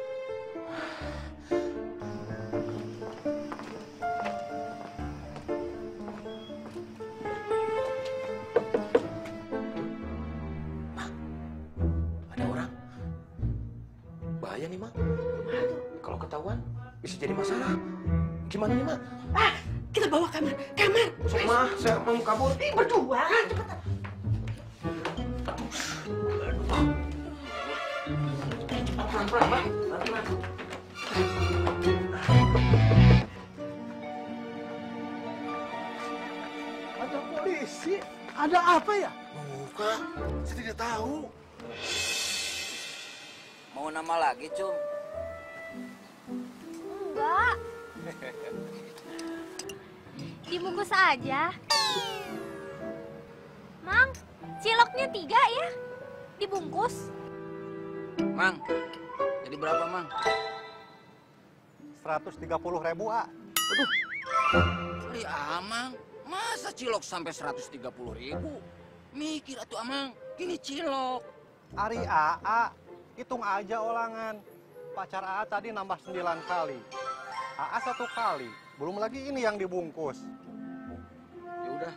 Bahaya nih, Mak. Kalau ketahuan, bisa jadi masalah. Gimana nih, Mak? Kita bawa kamar. Kamar. Sok, Mak. Saya mau kabur. Berdua. Cepetan. Pelan-pelan, Mak. Pelan-pelan. Ada polisi. Ada apa ya? Bukan, saya tidak tahu. Mau nama lagi Cum? Enggak. Dibungkus aja. Mang, ciloknya 3 ya? Dibungkus. Mang, jadi berapa Mang? 130.000, A. Aduh, beli Amang. Masa cilok sampai 130.000? Mikir atuh Amang, ini cilok. Ari AA, hitung aja olangan. Pacar AA tadi nambah 9 kali. AA 1 kali, belum lagi ini yang dibungkus. Ya udah.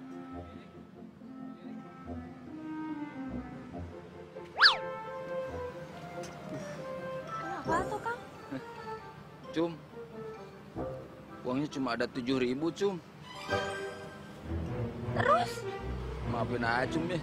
Kenapa tuh Kang? Cum, uangnya cuma ada 7.000 Cum. Terus? Maafin aja Cum ya.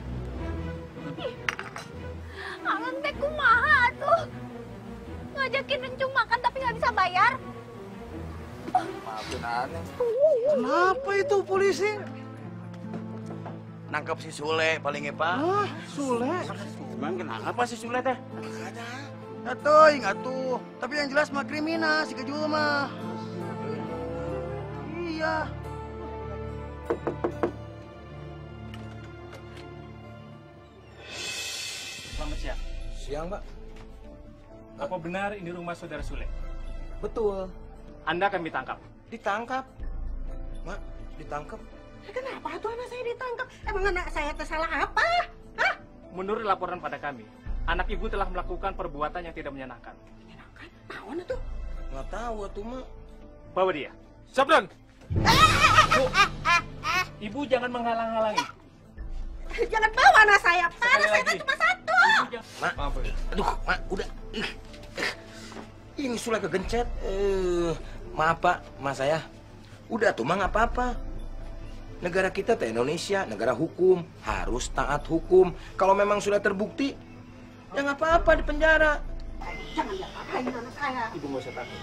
Akang teh kumaha tuh? Ngajakin Encung makan tapi nggak bisa bayar? Maafin aja. Kenapa itu polisi? Nangkap si Sule paling Pak. Sule? Emang kenapa si Sule teh? Ngatuh. Tapi yang jelas mah kriminal si Kejul mah. Iya. Selamat siang. Siang, Pak. Apa benar ini rumah saudara Sule? Betul. Anda akan ditangkap. Ditangkap. Mak, ditangkap. Kenapa tuh anak saya ditangkap? Emang anak saya tersalah apa? Hah? Menurut laporan pada kami, anak ibu telah melakukan perbuatan yang tidak menyenangkan. Tahu tuh? Nggak tahu tuh, Mak. Bawa dia. Sabdan. Ibu jangan menghalang-halangi. Jangan bawa anak saya. Anak saya lagi. cuma 1. Mak, aduh, Mak, udah. Ini Sule kegencet. Maaf Pak, mas saya. Udah tuh mah nggak apa-apa. Negara kita teh Indonesia, negara hukum, harus taat hukum. Kalau memang sudah terbukti, ya nggak apa-apa di penjara. Jangan diapa-apain anak saya. Ibu nggak usah takut.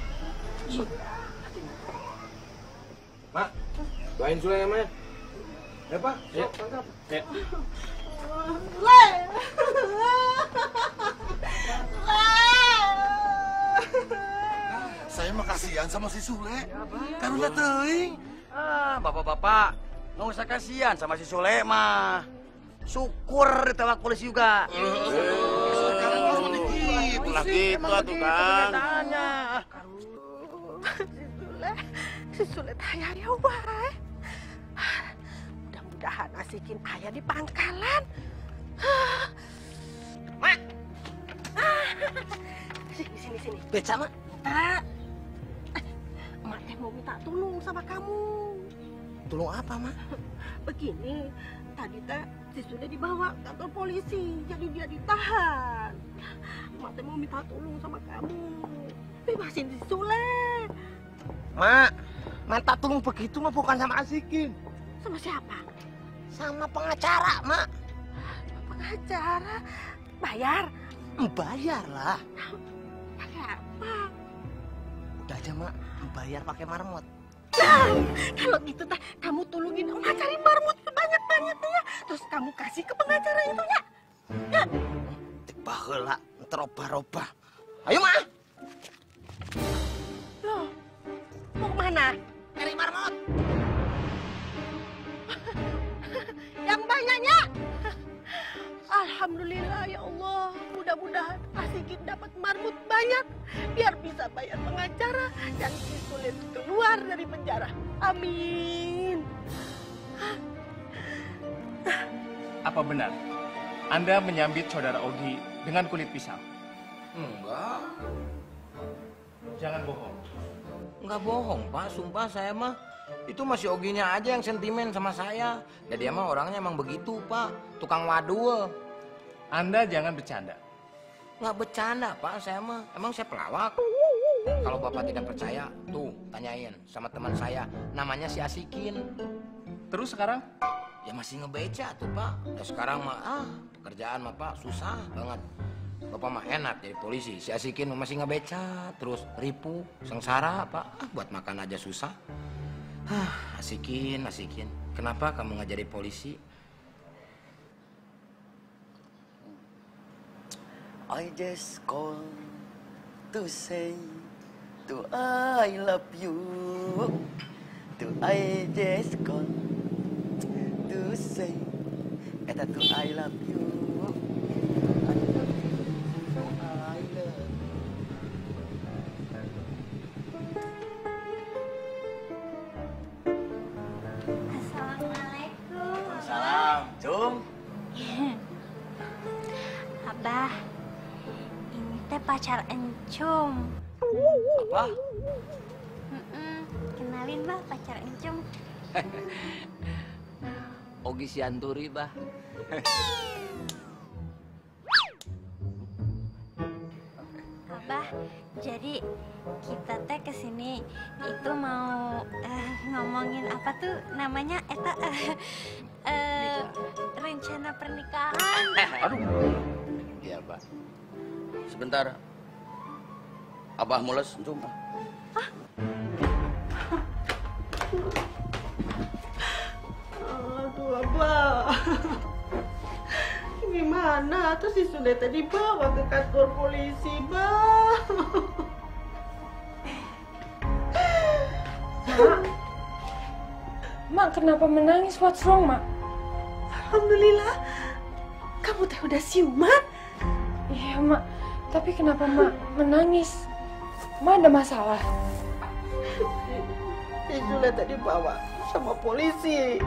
Mak, doain Sule ya, Mak. Ya, Pak. Ya. Ya. Saya mah kasihan sama si Sule. Karunya teuing. Bapak-bapak, nggak usah kasihan sama si Sule mah. Syukur ditewak polisi juga. Itulah gitu atuh Kang. Si Sule tanya ya wae. Mudah-mudahan asikin ayah di pangkalan. Mak. Sini. Beca, Mak. Mak teh mau minta tolong sama kamu. Tolong apa, Mak? Begini, tadi teh si Sule dibawa ke kantor polisi, jadi dia ditahan. Mak teh mau minta tolong sama kamu. Bebasin si Sule. Mak, minta tolong begitu mah bukan sama Asikin. Sama siapa? Sama pengacara, Mak. Pengacara? Bayar? Bayar lah. Pakai apa? Udah aja, Mak. Bayar pakai marmot. Nah, kalau gitu teh kamu tolongin Oma cari marmut sebanyak-banyaknya. Terus kamu kasih ke pengacara itu ya. Ya. Tiba heula, teroba-roba. Ayo, Mak. Loh, mau kemana? Cari marmot. Yang banyaknya. Alhamdulillah ya Allah. Mudah-mudahan Asikin dapat marmut banyak. Biar bisa bayar pengacara dan si Sule keluar dari penjara. Amin. Apa benar Anda menyambit saudara Ogi dengan kulit pisang? Enggak. Jangan bohong. Enggak bohong, Pak. Sumpah saya mah. Itu masih Oginya aja yang sentimen sama saya. Dan dia mah orangnya emang begitu, Pak. Tukang wadul. Anda jangan bercanda. Nggak bercanda, Pak. Saya mah. Emang saya pelawak. Kalau Bapak tidak percaya, tuh tanyain sama teman saya. Namanya si Asikin. Terus sekarang? Ya masih ngebeca tuh, Pak. Ya sekarang mah, pekerjaan mah, Pak, susah banget. Bapak mah enak jadi polisi. Si Asikin masih ngebeca. Terus ripu, sengsara, Pak. Buat makan aja susah. Asikin. Kenapa kamu nggak jadi polisi? I just call to say to I love you. To I just call to say to I love you. Assalamualaikum. Salam, Cum. Abah, ini teh pacar Encum. Apa? Kenalin bah pacar Encum. Ogi Sianturi, bah. Abah, jadi kita teh kesini itu mau ngomongin apa tuh namanya rencana pernikahan. Aduh. Iya, Pak. Sebentar. Abah mules, Encum. Aduh, Abah. Gimana? Terus si Sule tadi dibawa ke kantor polisi, Bah. Mak, kenapa menangis? What's wrong, Mak? Alhamdulillah. Kamu teh udah siuman? Iya, Mak. Tapi kenapa Mak menangis? Mak ada masalah? Si Sule tadi dibawa sama polisi.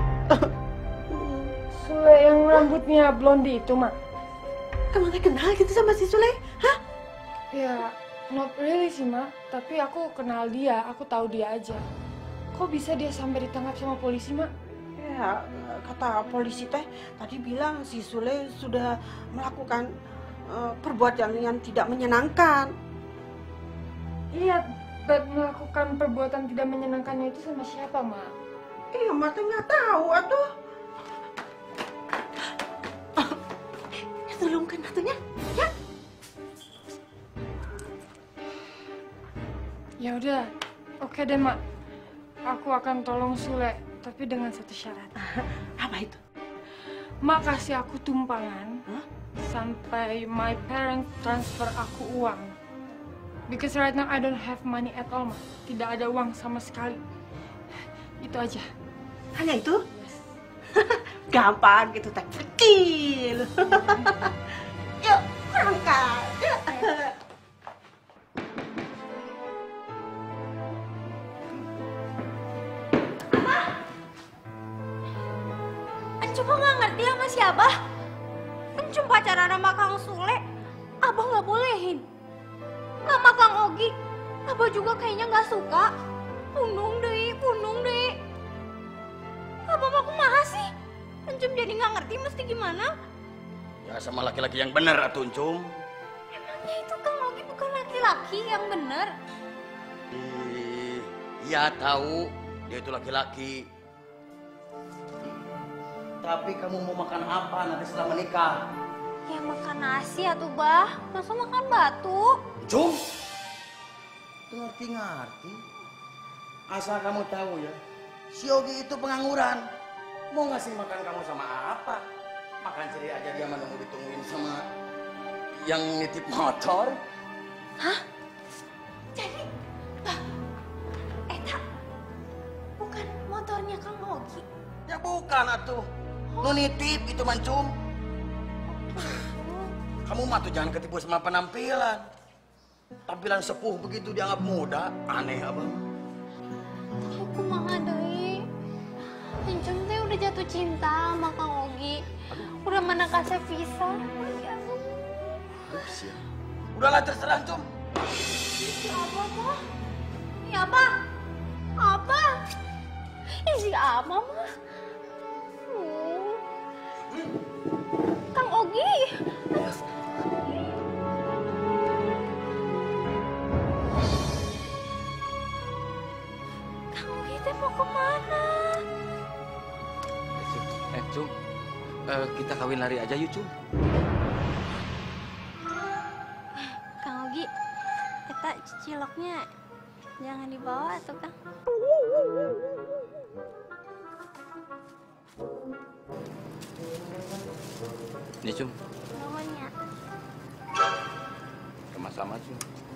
Sule yang rambutnya blondi itu, Mak. Kamu teh kenal gitu sama si Sule? Hah? Ya, not really sih, Mak. Tapi aku kenal dia, aku tahu dia aja. Kok bisa dia sampai ditangkap sama polisi, Mak? Ya, kata polisi teh tadi bilang si Sule sudah melakukan perbuatan yang tidak menyenangkan. Iya, but melakukan perbuatan tidak menyenangkannya itu sama siapa, Ma? Iya, Ma teh nggak tahu atuh. Tolongkan atunya, ya. Ya udah, oke deh, Mak. Aku akan tolong Sule, tapi dengan satu syarat. Apa itu? Mak kasih aku tumpangan sampai my parents transfer aku uang. Because right now I don't have money at all, Mak. Tidak ada uang sama sekali. Itu aja. Hanya itu? Gampang gitu, teh kecil. Yuk, berangkat. Encum nggak ngerti sama si Abah. Encum pacaran sama Kang Sule, Abah nggak bolehin. Sama Kang Ogi, Abah juga kayaknya nggak suka. Punung deh. Abah mah kumaha sih? Encum jadi nggak ngerti mesti gimana. Ya sama laki-laki yang bener atuh Encum. Emangnya itu Kang Ogi bukan laki-laki yang bener? Iya tahu, dia itu laki-laki. Tapi kamu mau makan apa nanti setelah menikah? Ya makan nasi atuh, Bah. Masa makan batu? Encum, itu ngerti-ngerti. Asal kamu tahu ya, si Ogi itu pengangguran. Mau ngasih makan kamu sama apa? Makan sendiri aja dia menunggu ditungguin sama yang nitip motor. Hah? Jadi, Bah, eta bukan motornya Kang Ogi. Ya bukan atuh. Nu nitip itu Mancum. Kamu mah tuh jangan ketipu sama penampilan. Tampilan sepuh begitu dianggap muda, aneh abang. Tapi kumaha deui? Encum teh udah jatuh cinta sama Kang Ogi. Udah menekasnya visa. Ups ya. Udahlah terserah Cum. Si Abah mah? Ya Abah? Apa? Si Abah mah? Kang Ogi. Kang Ogi teh mau kemana? Cum, kita kawin lari aja yuk, Cum. Kang Ogi, eta ciloknya jangan dibawa tuh, Kang. Nih, Cum. Namanya. Sama-sama, Cum.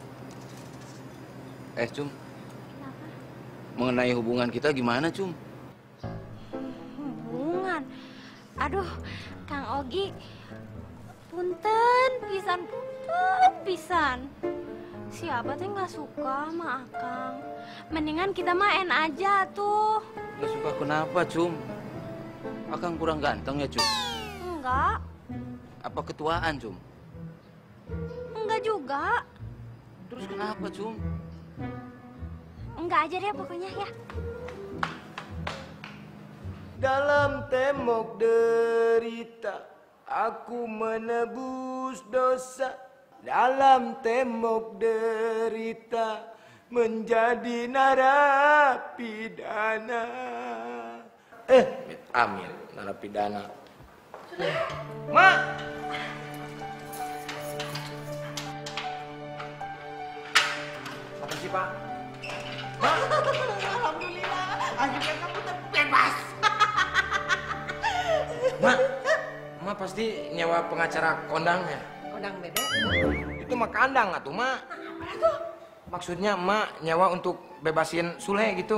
Cum. Mengenai hubungan kita gimana, Cum? Hubungan? Aduh, Kang Ogi. Punten pisan. Siapa teh nggak suka sama Akang. Mendingan kita main aja tuh. Nggak suka kenapa, Cum? Akang kurang ganteng ya, Cum? Enggak. Apa ketuaan, Cum? Enggak juga. Terus kenapa, Cum? Enggak aja deh pokoknya ya. Dalam tembok derita, aku menebus dosa. Dalam tembok derita, menjadi narapidana. Amin, narapidana. Mak! Makasih, Pak. Alhamdulillah, akhirnya kamu terbebas. Mak pasti nyewa pengacara kondangnya. Kondang bebek? Itu mah kandang atuh, Mak. Maksudnya Mak nyewa untuk bebasin Sule gitu.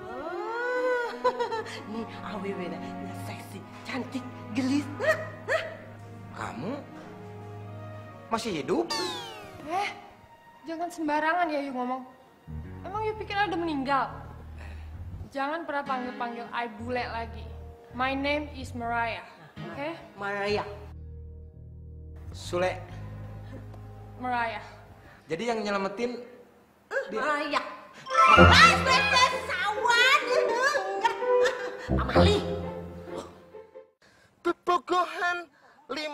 Nih, awewe dah, seksi, cantik, gelis. Kamu masih hidup? Jangan sembarangan ya you ngomong. Emang you pikir I udah meninggal? Jangan pernah panggil-panggil I bule lagi. My name is Mariah, oke? Mariah. Sule. Mariah. Jadi yang nyelamatin dia. Mariah. Sawan. Amali. Bebogohan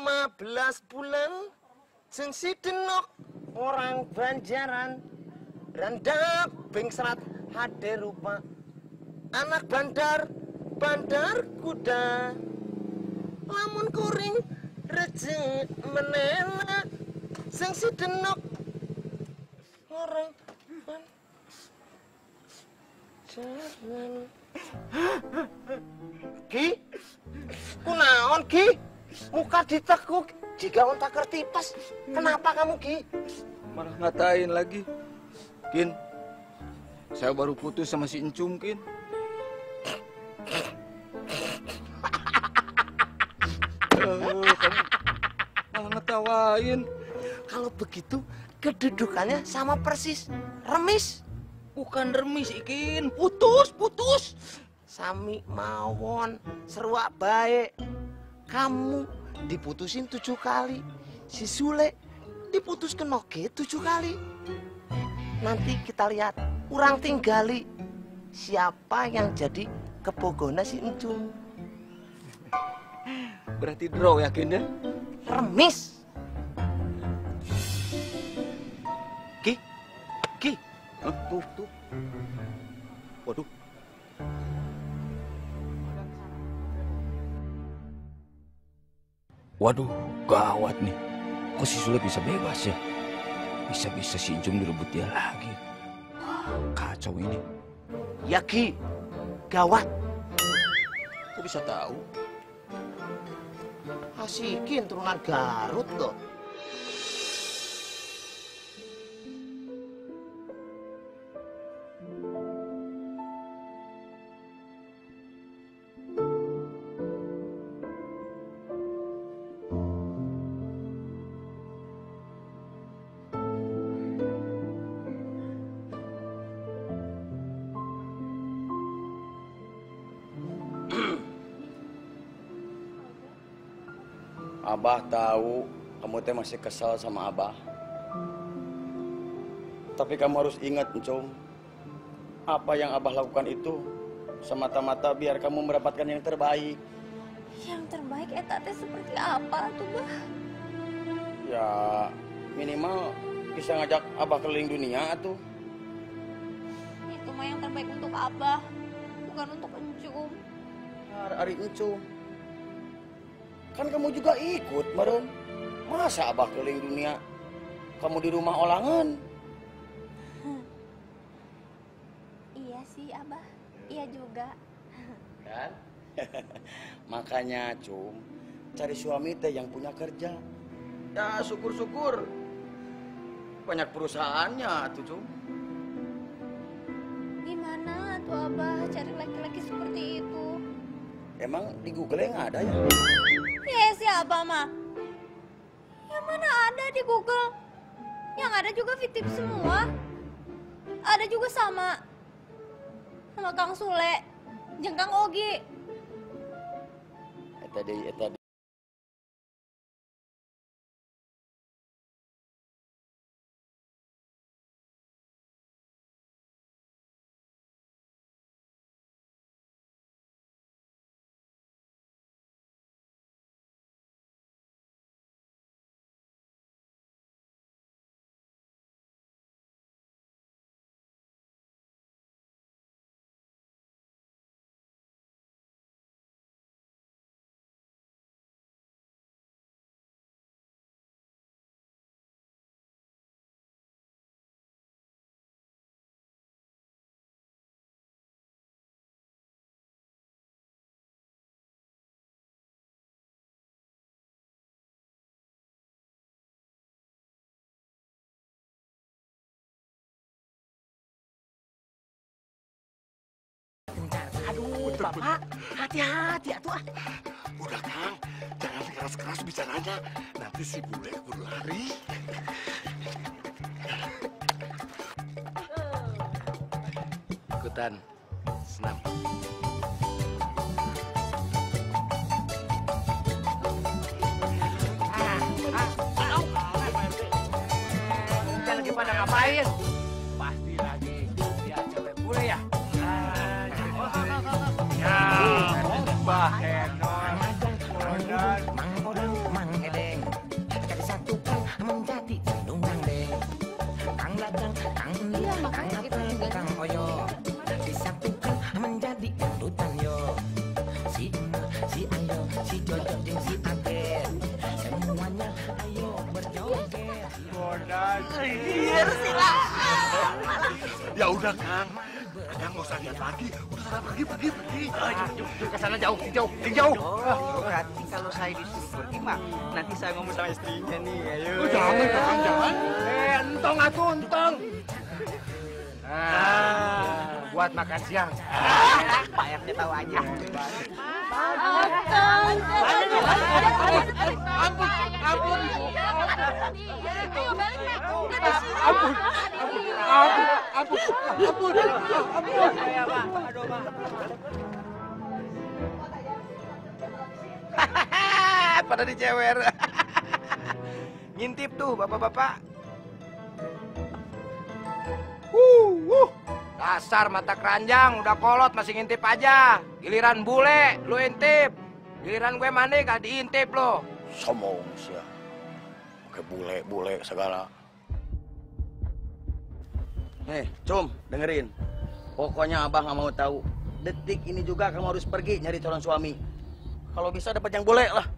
15 bulan jeung si Denok orang Banjaran Randap bingserat hade rupa. Anak bandar kuda. Lamun kuring rejeng menela. Sing si denok orang jalan. Ki, kunaon Ki? Muka ditekuk, jika ontak kertipas. Kenapa kamu Ki? Malah ngatain lagi. Kin, saya baru putus sama si Encum, Kin. Kamu malah ngetawain. Kalau begitu, kedudukannya sama persis. Remis. Bukan remis, Ikin. Putus. Sami mawon, seruak baik. Kamu diputusin 7 kali. Si Sule diputuskan oke 7 kali. Nanti kita lihat, orang tinggali siapa yang jadi kepogona si Encum. Berarti draw yakin ya? Remis. Ki. Tuh. Waduh. Waduh, gawat nih. Kok si Sule bisa bebas ya? Bisa-bisa si Encum direbut dia lagi. Kacau ini. Ya Ki, gawat. Kok bisa tahu? Asikin turunan Garut toh. Abah tahu kamu teh masih kesal sama Abah. Tapi kamu harus ingat, Encum. Apa yang Abah lakukan itu semata-mata biar kamu mendapatkan yang terbaik. Yang terbaik eta teh seperti apa tuh, Bah? Ya, minimal bisa ngajak Abah keliling dunia tuh. Itu mah yang terbaik untuk Abah, bukan untuk Encum. Ari Encum. Kan kamu juga ikut, meren. Masa Abah keliling dunia, kamu di rumah olangan? Iya sih, Abah. Iya juga. Kan? Makanya, Cum, cari suami teh yang punya kerja. Ya, syukur-syukur. Banyak perusahaannya tuh, Cum. Gimana tuh Abah cari laki-laki seperti itu? Emang di Google nggak ada ya? Ya sih Abah mah. Yang mana ada di Google? Yang ada juga fiktif semua. Ada juga sama Kang Sule, jeung Kang Ogi. Eta deui. Aduh, Bapak, hati-hati atuh. Udah Kang, jangan keras-keras bicaranya. Nanti si bule keburu lari. Ikutan, senam. Kita lagi pada ngapain? Pasti lagi lihat cewek bule ya? Mbah Enon, Mang Odang, Mang Edeng, jadi satukan menjadi sandung dangdeng. Kang Ladang, Kang Kang Atan, Kang Oyo disatukan menjadi dangdutan yo. Si Emak, si Ayo, si Jojo, dan si Agen, semuanya ayo berjoget. Iya, ya udah Kang, Kang nggak usah lihat lagi, udah sana pergi. Ke sana jauh. Oh, berarti kalau saya disuruh pergi mah, nanti saya ngomong sama istrinya nih, ayo. Oh, jangan, Kang, jangan. Entong atuh, entong. Buat makan siang. Pak RT tahu aja. Ampun. Pada dicewer. Ngintip tuh bapak-bapak. Dasar mata keranjang, udah kolot masih ngintip aja. Giliran bule, lu intip. Giliran gue mandi gak diintip lo. Sombong sih ya. Pakai bule segala. Nih, Cum, dengerin. Pokoknya Abah nggak mau tahu. Detik ini juga kamu harus pergi nyari calon suami. Kalau bisa dapat yang bule lah.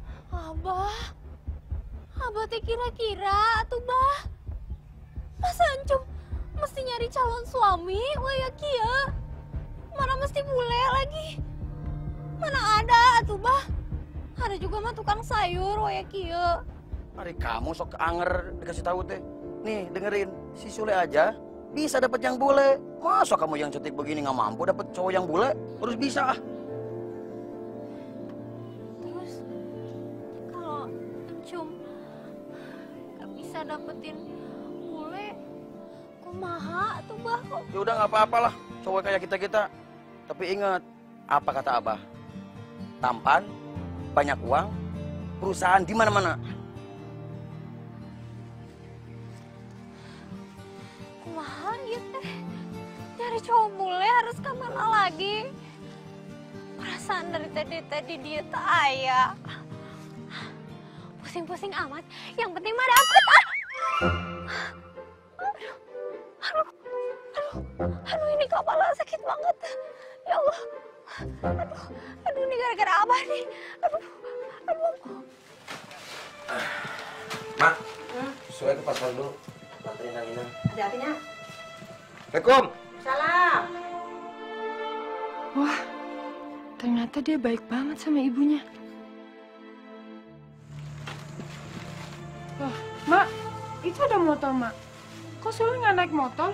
Abah teh kira-kira tuh bah. Masa Encum mesti nyari calon suami? Wah ya kia. Mana mesti bule lagi? Mana ada tuh bah? Ada juga mah tukang sayur wah ya kia. Hari kamu sok anger dikasih tahu teh. Nih dengerin, si Sule aja bisa dapat yang bule. Masa kamu yang cantik begini nggak mampu dapat cowok yang bule? Harus bisa ah. Terus kalau Encum gak bisa dapetin bule, kumaha tuh bah kok? Ya udah nggak apa-apalah, cowok kayak kita. Tapi ingat, apa kata Abah? Tampan, banyak uang, perusahaan di mana-mana. Kumaha gitu teh? Nyari cowok bule harus kemana lagi? Perasaan dari tadi dia tak aya. Pusing-pusing amat, yang penting mah dapet ah. Aduh, ini kepala sakit banget. Ya Allah. Aduh, ini gara-gara Abah nih. Aduh. Mak, sesuai ke pasar dulu. Anterin Aminah. Hati-hatinya. Assalamualaikum. Salam. Wah, ternyata dia baik banget sama ibunya. Loh, Mak, itu ada motor, Mak. Kok Sule nggak naik motor?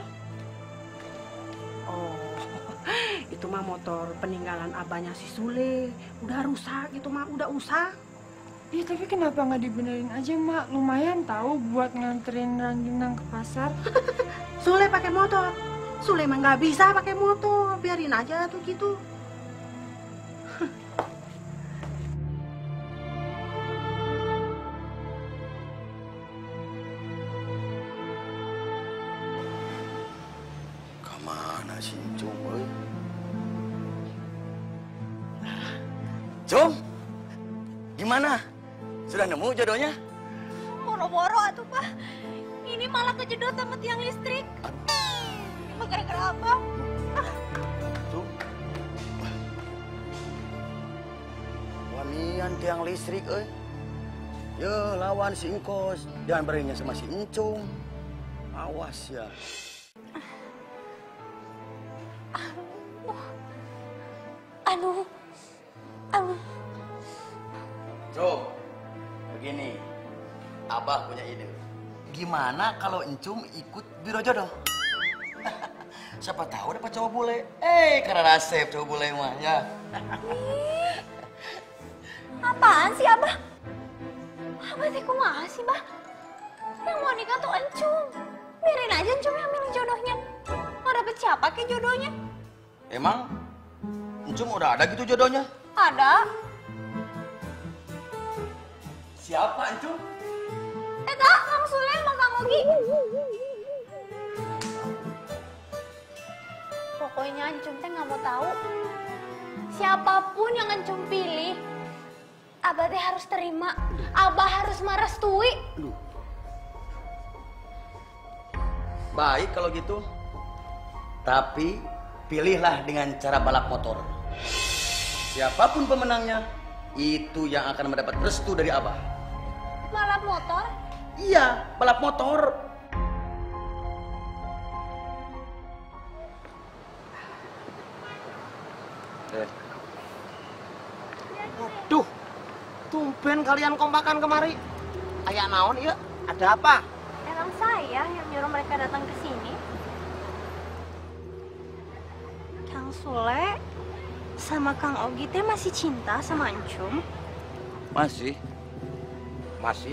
Oh, itu mah motor peninggalan abahnya si Sule. Udah rusak itu mah, udah usah. Iya, tapi kenapa nggak dibenerin aja, Mak? Lumayan tahu buat nganterin ranginang ke pasar. Sule pakai motor. Sule mah nggak bisa pakai motor. Biarin aja tuh gitu. Kemana sih Cum? Cum, gimana? Sudah nemu jodohnya? Boro-boro atuh, Pak. Ini malah kejedot sama tiang listrik. Ini gara-gara apa? Wanian tiang listrik, Ya, lawan si Engkos. Jangan beraninya sama si Encung. Awas ya. Aduh. Cum, begini. Abah punya ide. Gimana kalau Encum ikut biro jodoh? Siapa tahu dapat cowok bule. Karena rasep cowok bule mah, ya. Apaan sih, Abah? Abah teh kumaha sih, Bah? Yang mau nikah tuh Encum. Biarin aja Encum yang milih jodohnya. Mau dapet siapa ke jodohnya? Emang Encum udah ada gitu jodohnya? Ada. Siapa Encum? Eta, Kang Sule sama Kang Ogi. Pokoknya Encum teh nggak mau tahu. Siapapun yang Encum pilih, Abah teh harus terima. Abah harus merestui. Baik kalau gitu. Tapi pilihlah dengan cara balap motor. Siapapun pemenangnya, itu yang akan mendapat restu dari Abah. Balap motor? Iya, balap motor. Waduh, tumben kalian kompakan kemari. Ayah naon iya? Ada apa? Emang saya yang nyuruh mereka datang ke sini. Kang Sule sama Kang Ogi teh masih cinta sama Encum? Masih. Masih?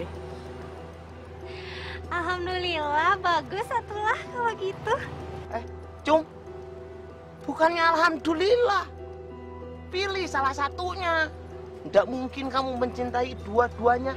Alhamdulillah, bagus atulah kalau gitu. Cum, bukannya alhamdulillah. Pilih salah satunya. Tidak mungkin kamu mencintai dua-duanya.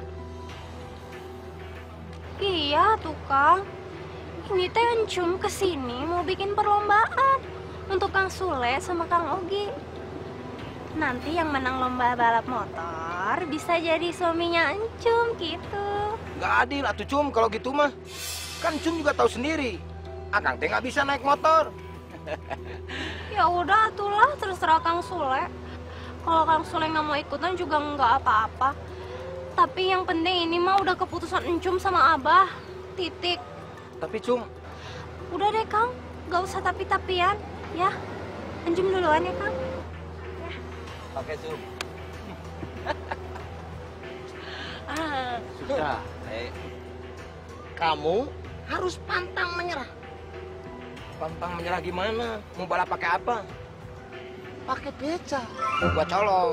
Iya tuh Kang. Ini teh Encum kesini mau bikin perlombaan untuk Kang Sule sama Kang Ogi. Nanti yang menang lomba balap motor bisa jadi suaminya Encum gitu. Nggak adil atuh Cum kalau gitu mah. Kan Cum juga tahu sendiri. Akang teh nggak bisa naik motor. Ya udah atulah terserah Kang Sule. Kalau Kang Sule nggak mau ikutan juga nggak apa-apa. Tapi yang penting ini mah udah keputusan Encum sama Abah. Titik. Tapi Cum, udah deh Kang, nggak usah tapi-tapian ya. Encum duluan ya Kang. Oke, Cum. Sudah. Kamu harus pantang menyerah. pantang menyerah gimana? Mau balap pakai apa? Pakai beca. Gua colok.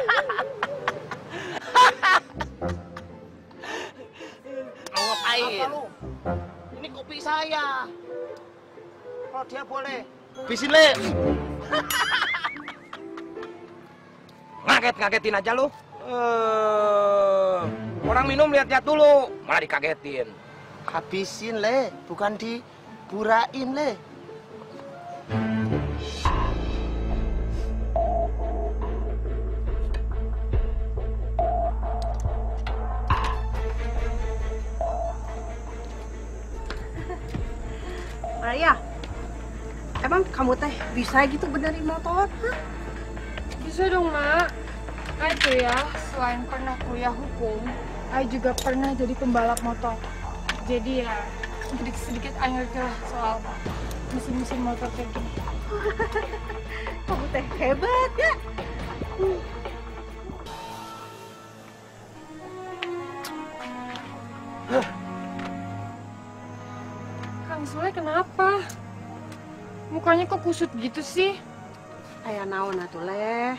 Mau ngapain? Ini kopi saya. Kalau dia boleh, bisin le. Ngagetin aja lu. Orang minum lihat-lihat dulu, malah dikagetin. Habisin le, bukan diburain le. Raya, emang kamu teh bisa gitu benerin motor? Hah? Bisa dong, Mak. Itu ya, selain pernah kuliah hukum, saya juga pernah jadi pembalap motor. Jadi ya, sedikit-sedikit saya ngerti lah soal mesin-mesin motor kayak gini. Kamu teh hebat ya. Kang Sule kenapa? Mukanya kok kusut gitu sih? Aya naon atuh leh?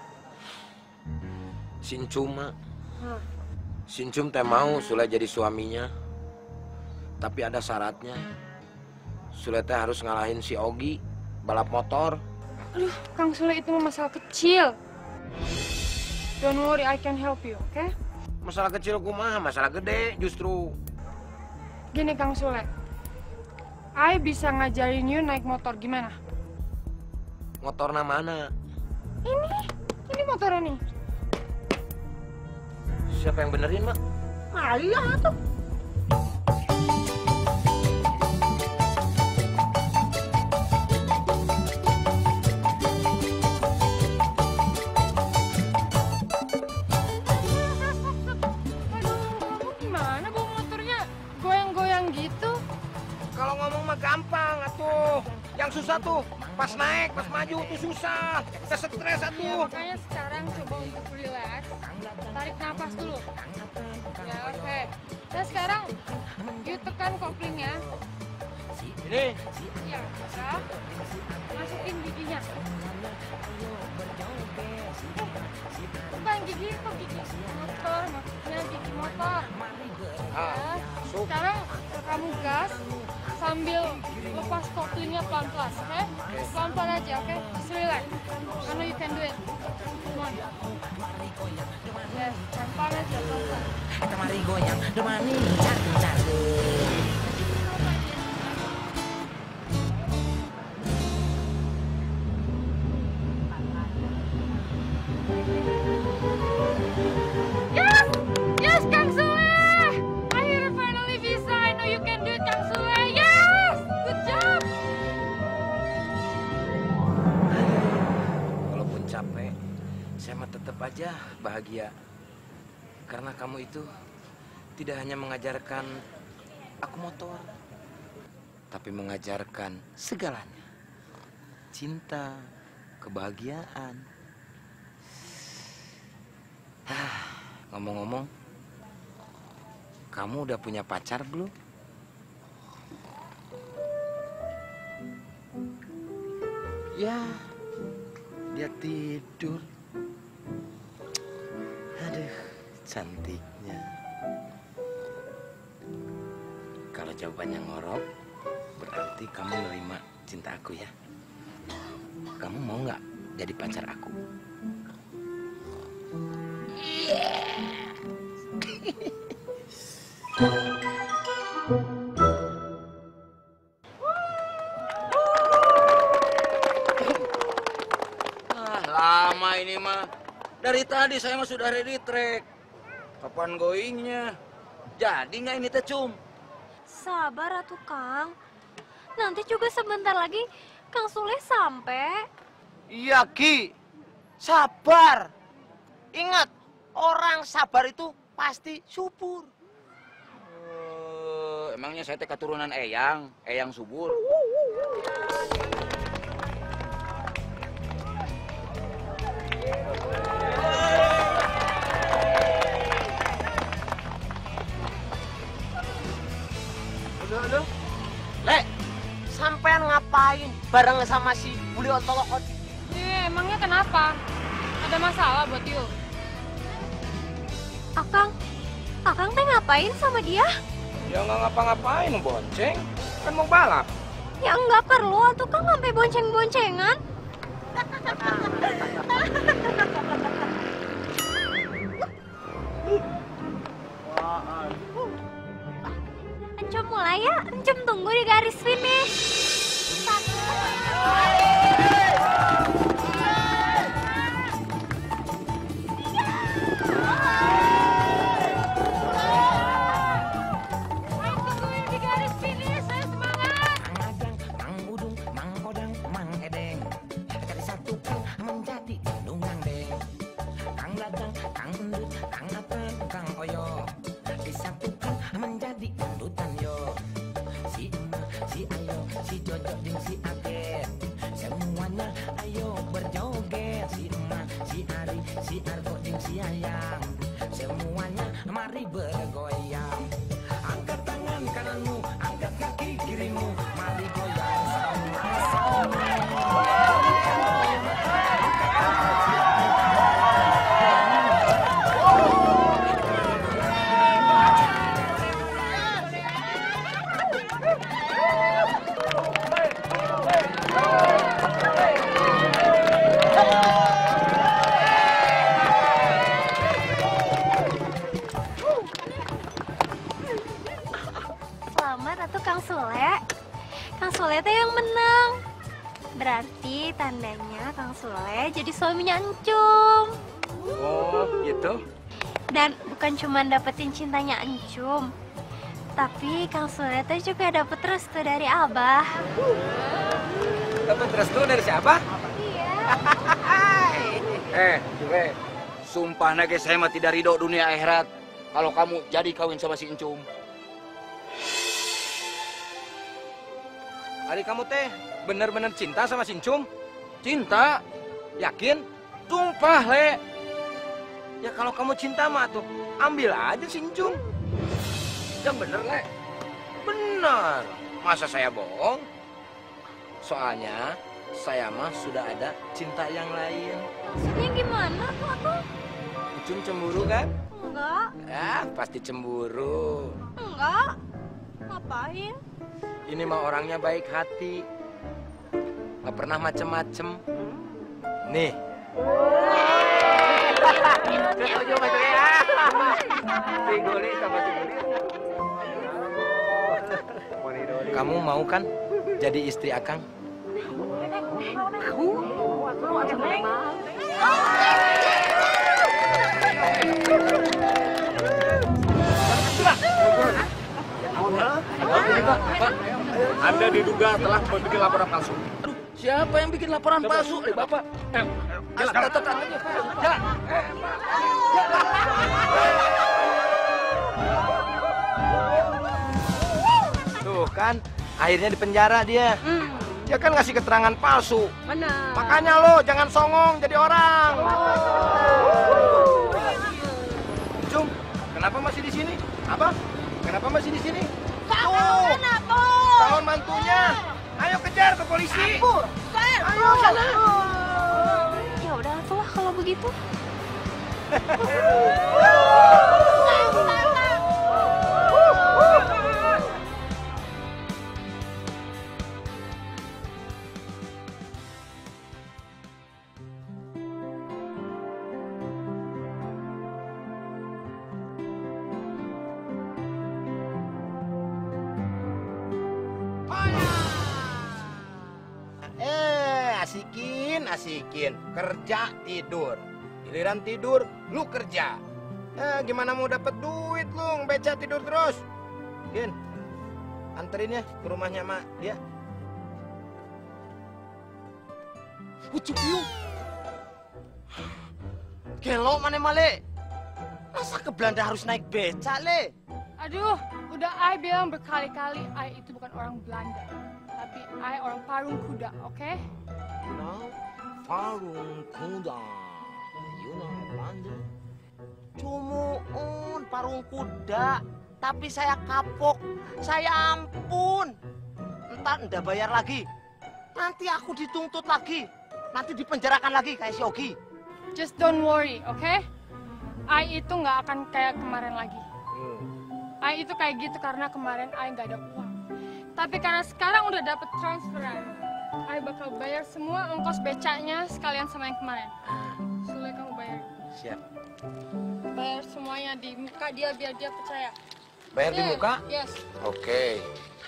Sincuma. Sincum teh mau Sule jadi suaminya. Tapi ada syaratnya. Sule teh harus ngalahin si Ogi balap motor. Aduh, Kang Sule itu mah masalah kecil. Don't worry, I can help you, oke? Masalah kecil kumaha, masalah gede justru. Gini Kang Sule, I bisa ngajarin you naik motor, gimana? Motornya mana? Ini motornya nih. Siapa yang benerin, Mak? Iya tuh. Gimana bawa motornya? Goyang-goyang gitu? Kalau ngomong mah gampang atuh. Yang susah tuh pas naik, pas maju tuh susah. Kita stres Ya, atuh. makanya sekarang coba untuk relax. Tarik nafas dulu. Ya, oke. Nah, sekarang you tekan koplingnya. Ini. Ya, udah. Masukin giginya. Bukan gigi, kok gigi motor, maksudnya gigi motor. Ya, sekarang kamu gas sambil lepas koplingnya pelan-pelan, oke? Pelan-pelan aja, oke? Just relax. I know you can do it. Come on. Yes, pelan-pelan aja, pelan-pelan. Kemari goyang, demani car. Yes! Yes, Kang Sule! Akhirnya finally bisa. I know you can do it, Kang Sule. Yes! mah tetap aja bahagia. Karena kamu itu tidak hanya mengajarkan aku motor, tapi mengajarkan segalanya. Cinta, kebahagiaan. Ngomong-ngomong, kamu udah punya pacar belum? Ya, dia tidur. Aduh, cantiknya. Kalau jawabannya ngorok, berarti kamu nerima cinta aku ya. Kamu mau nggak jadi pacar aku? Lama ini mah. Dari tadi saya mah sudah ready track. Kapan goingnya? Jadi nggak ini teh, Cum? Sabar atuh Kang. Nanti juga sebentar lagi Kang Sule sampai. Iya, Ki. Sabar. Ingat, orang sabar itu pasti subur. Emangnya saya teh keturunan Eyang subur. Aduh. Le, sampean ngapain bareng sama si Buli Ontolokot? Emangnya kenapa? Ada masalah buat you? Akang teh ngapain sama dia? Ya nggak ngapa-ngapain, bonceng. Kan mau balap. Ya nggak perlu, atuh Kang sampai bonceng-boncengan. Encum mulai ya, Encum tunggu di garis finish. Si Jojo dan si Agen, semuanya ayo berjoget. Si Emak, si Ari, si Argo dan si Ayang, semuanya mari bergoyang. Angkat tangan kananmu, angkat kaki kirimu, mari goyang sama-sama. Kang Sule teh yang menang. Berarti tandanya Kang Sule jadi suaminya Encum. Oh, gitu? Dan bukan cuma dapetin cintanya Encum, tapi Kang Sule teh juga dapet restu dari Abah. Dapat restu dari siapa? Iya. Sule, sumpah nage saya mah tidak ridho dunia akhirat kalau kamu jadi kawin sama si Encum. Ari kamu teh bener-bener cinta sama si Encum? Cinta? Yakin? Sumpah, Le. Ya kalau kamu cinta mah tuh, ambil aja si Encum. Yang bener, Le. Bener. Masa saya bohong? Soalnya saya mah sudah ada cinta yang lain. Maksudnya gimana tuh aku? Encum cemburu kan? Enggak. Ya, pasti cemburu. Enggak. Ngapain? Ini mah orangnya baik hati. Gak pernah macem-macem. Nih. Kamu mau kan jadi istri Akang? Pak, Anda diduga telah membuat laporan palsu. Siapa yang bikin laporan palsu? Bapak. Jalan. Jalan. Tuh kan, akhirnya di penjara dia. Dia kan ngasih keterangan palsu. Benar. Makanya lo jangan songong jadi orang. Cum, kenapa masih di sini? Apa? Kenapa masih di sini? Kenapa? Calon mantunya. Ayo kejar ke polisi. Ayo sana. Ya udah tuh kalau begitu. Asikin. Kerja, tidur. Giliran tidur, lu kerja. Gimana mau dapet duit lu, ngebeca tidur terus. Kin, anterin ya ke rumahnya mak dia. Ucup yuk. Gelo mana male? Masa ke Belanda harus naik beca, Le? Aduh, udah I bilang berkali-kali I itu bukan orang Belanda. Tapi I orang Parung Kuda, oke? No, Parung Kuda. You know Belanda? Cumuun Parung Kuda. Tapi saya kapok. Saya ampun. Entar ndak bayar lagi. Nanti aku dituntut lagi. Nanti dipenjarakan lagi kayak si Ogi. Just don't worry, oke? I itu nggak akan kayak kemarin lagi. I itu kayak gitu karena kemarin I nggak ada uang. Tapi karena sekarang udah dapet transferan, I bakal bayar semua ongkos becaknya sekalian sama yang kemarin. Sule kamu bayar. Siap. Bayar semuanya di muka dia biar dia percaya. Bayar di muka? Yes. Oke.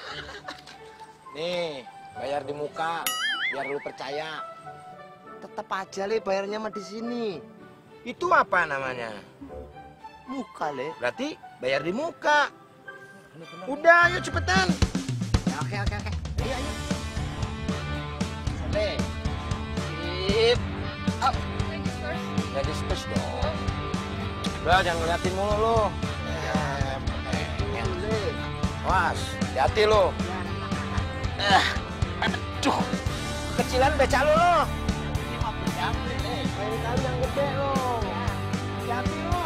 Nih, bayar di muka biar lu percaya. Tetap aja Le bayarnya mah di sini. Itu apa namanya? Muka Le. Berarti bayar di muka. Udah, ayo cepetan. Oke. Ayo. Le. Sip. Up. Ladies first dong. Udah, jangan ngeliatin mulu lu. Was, hati-hati lu. Aduh, kecilan beca lu. Lain kali yang gede lu. Hati-hati lu.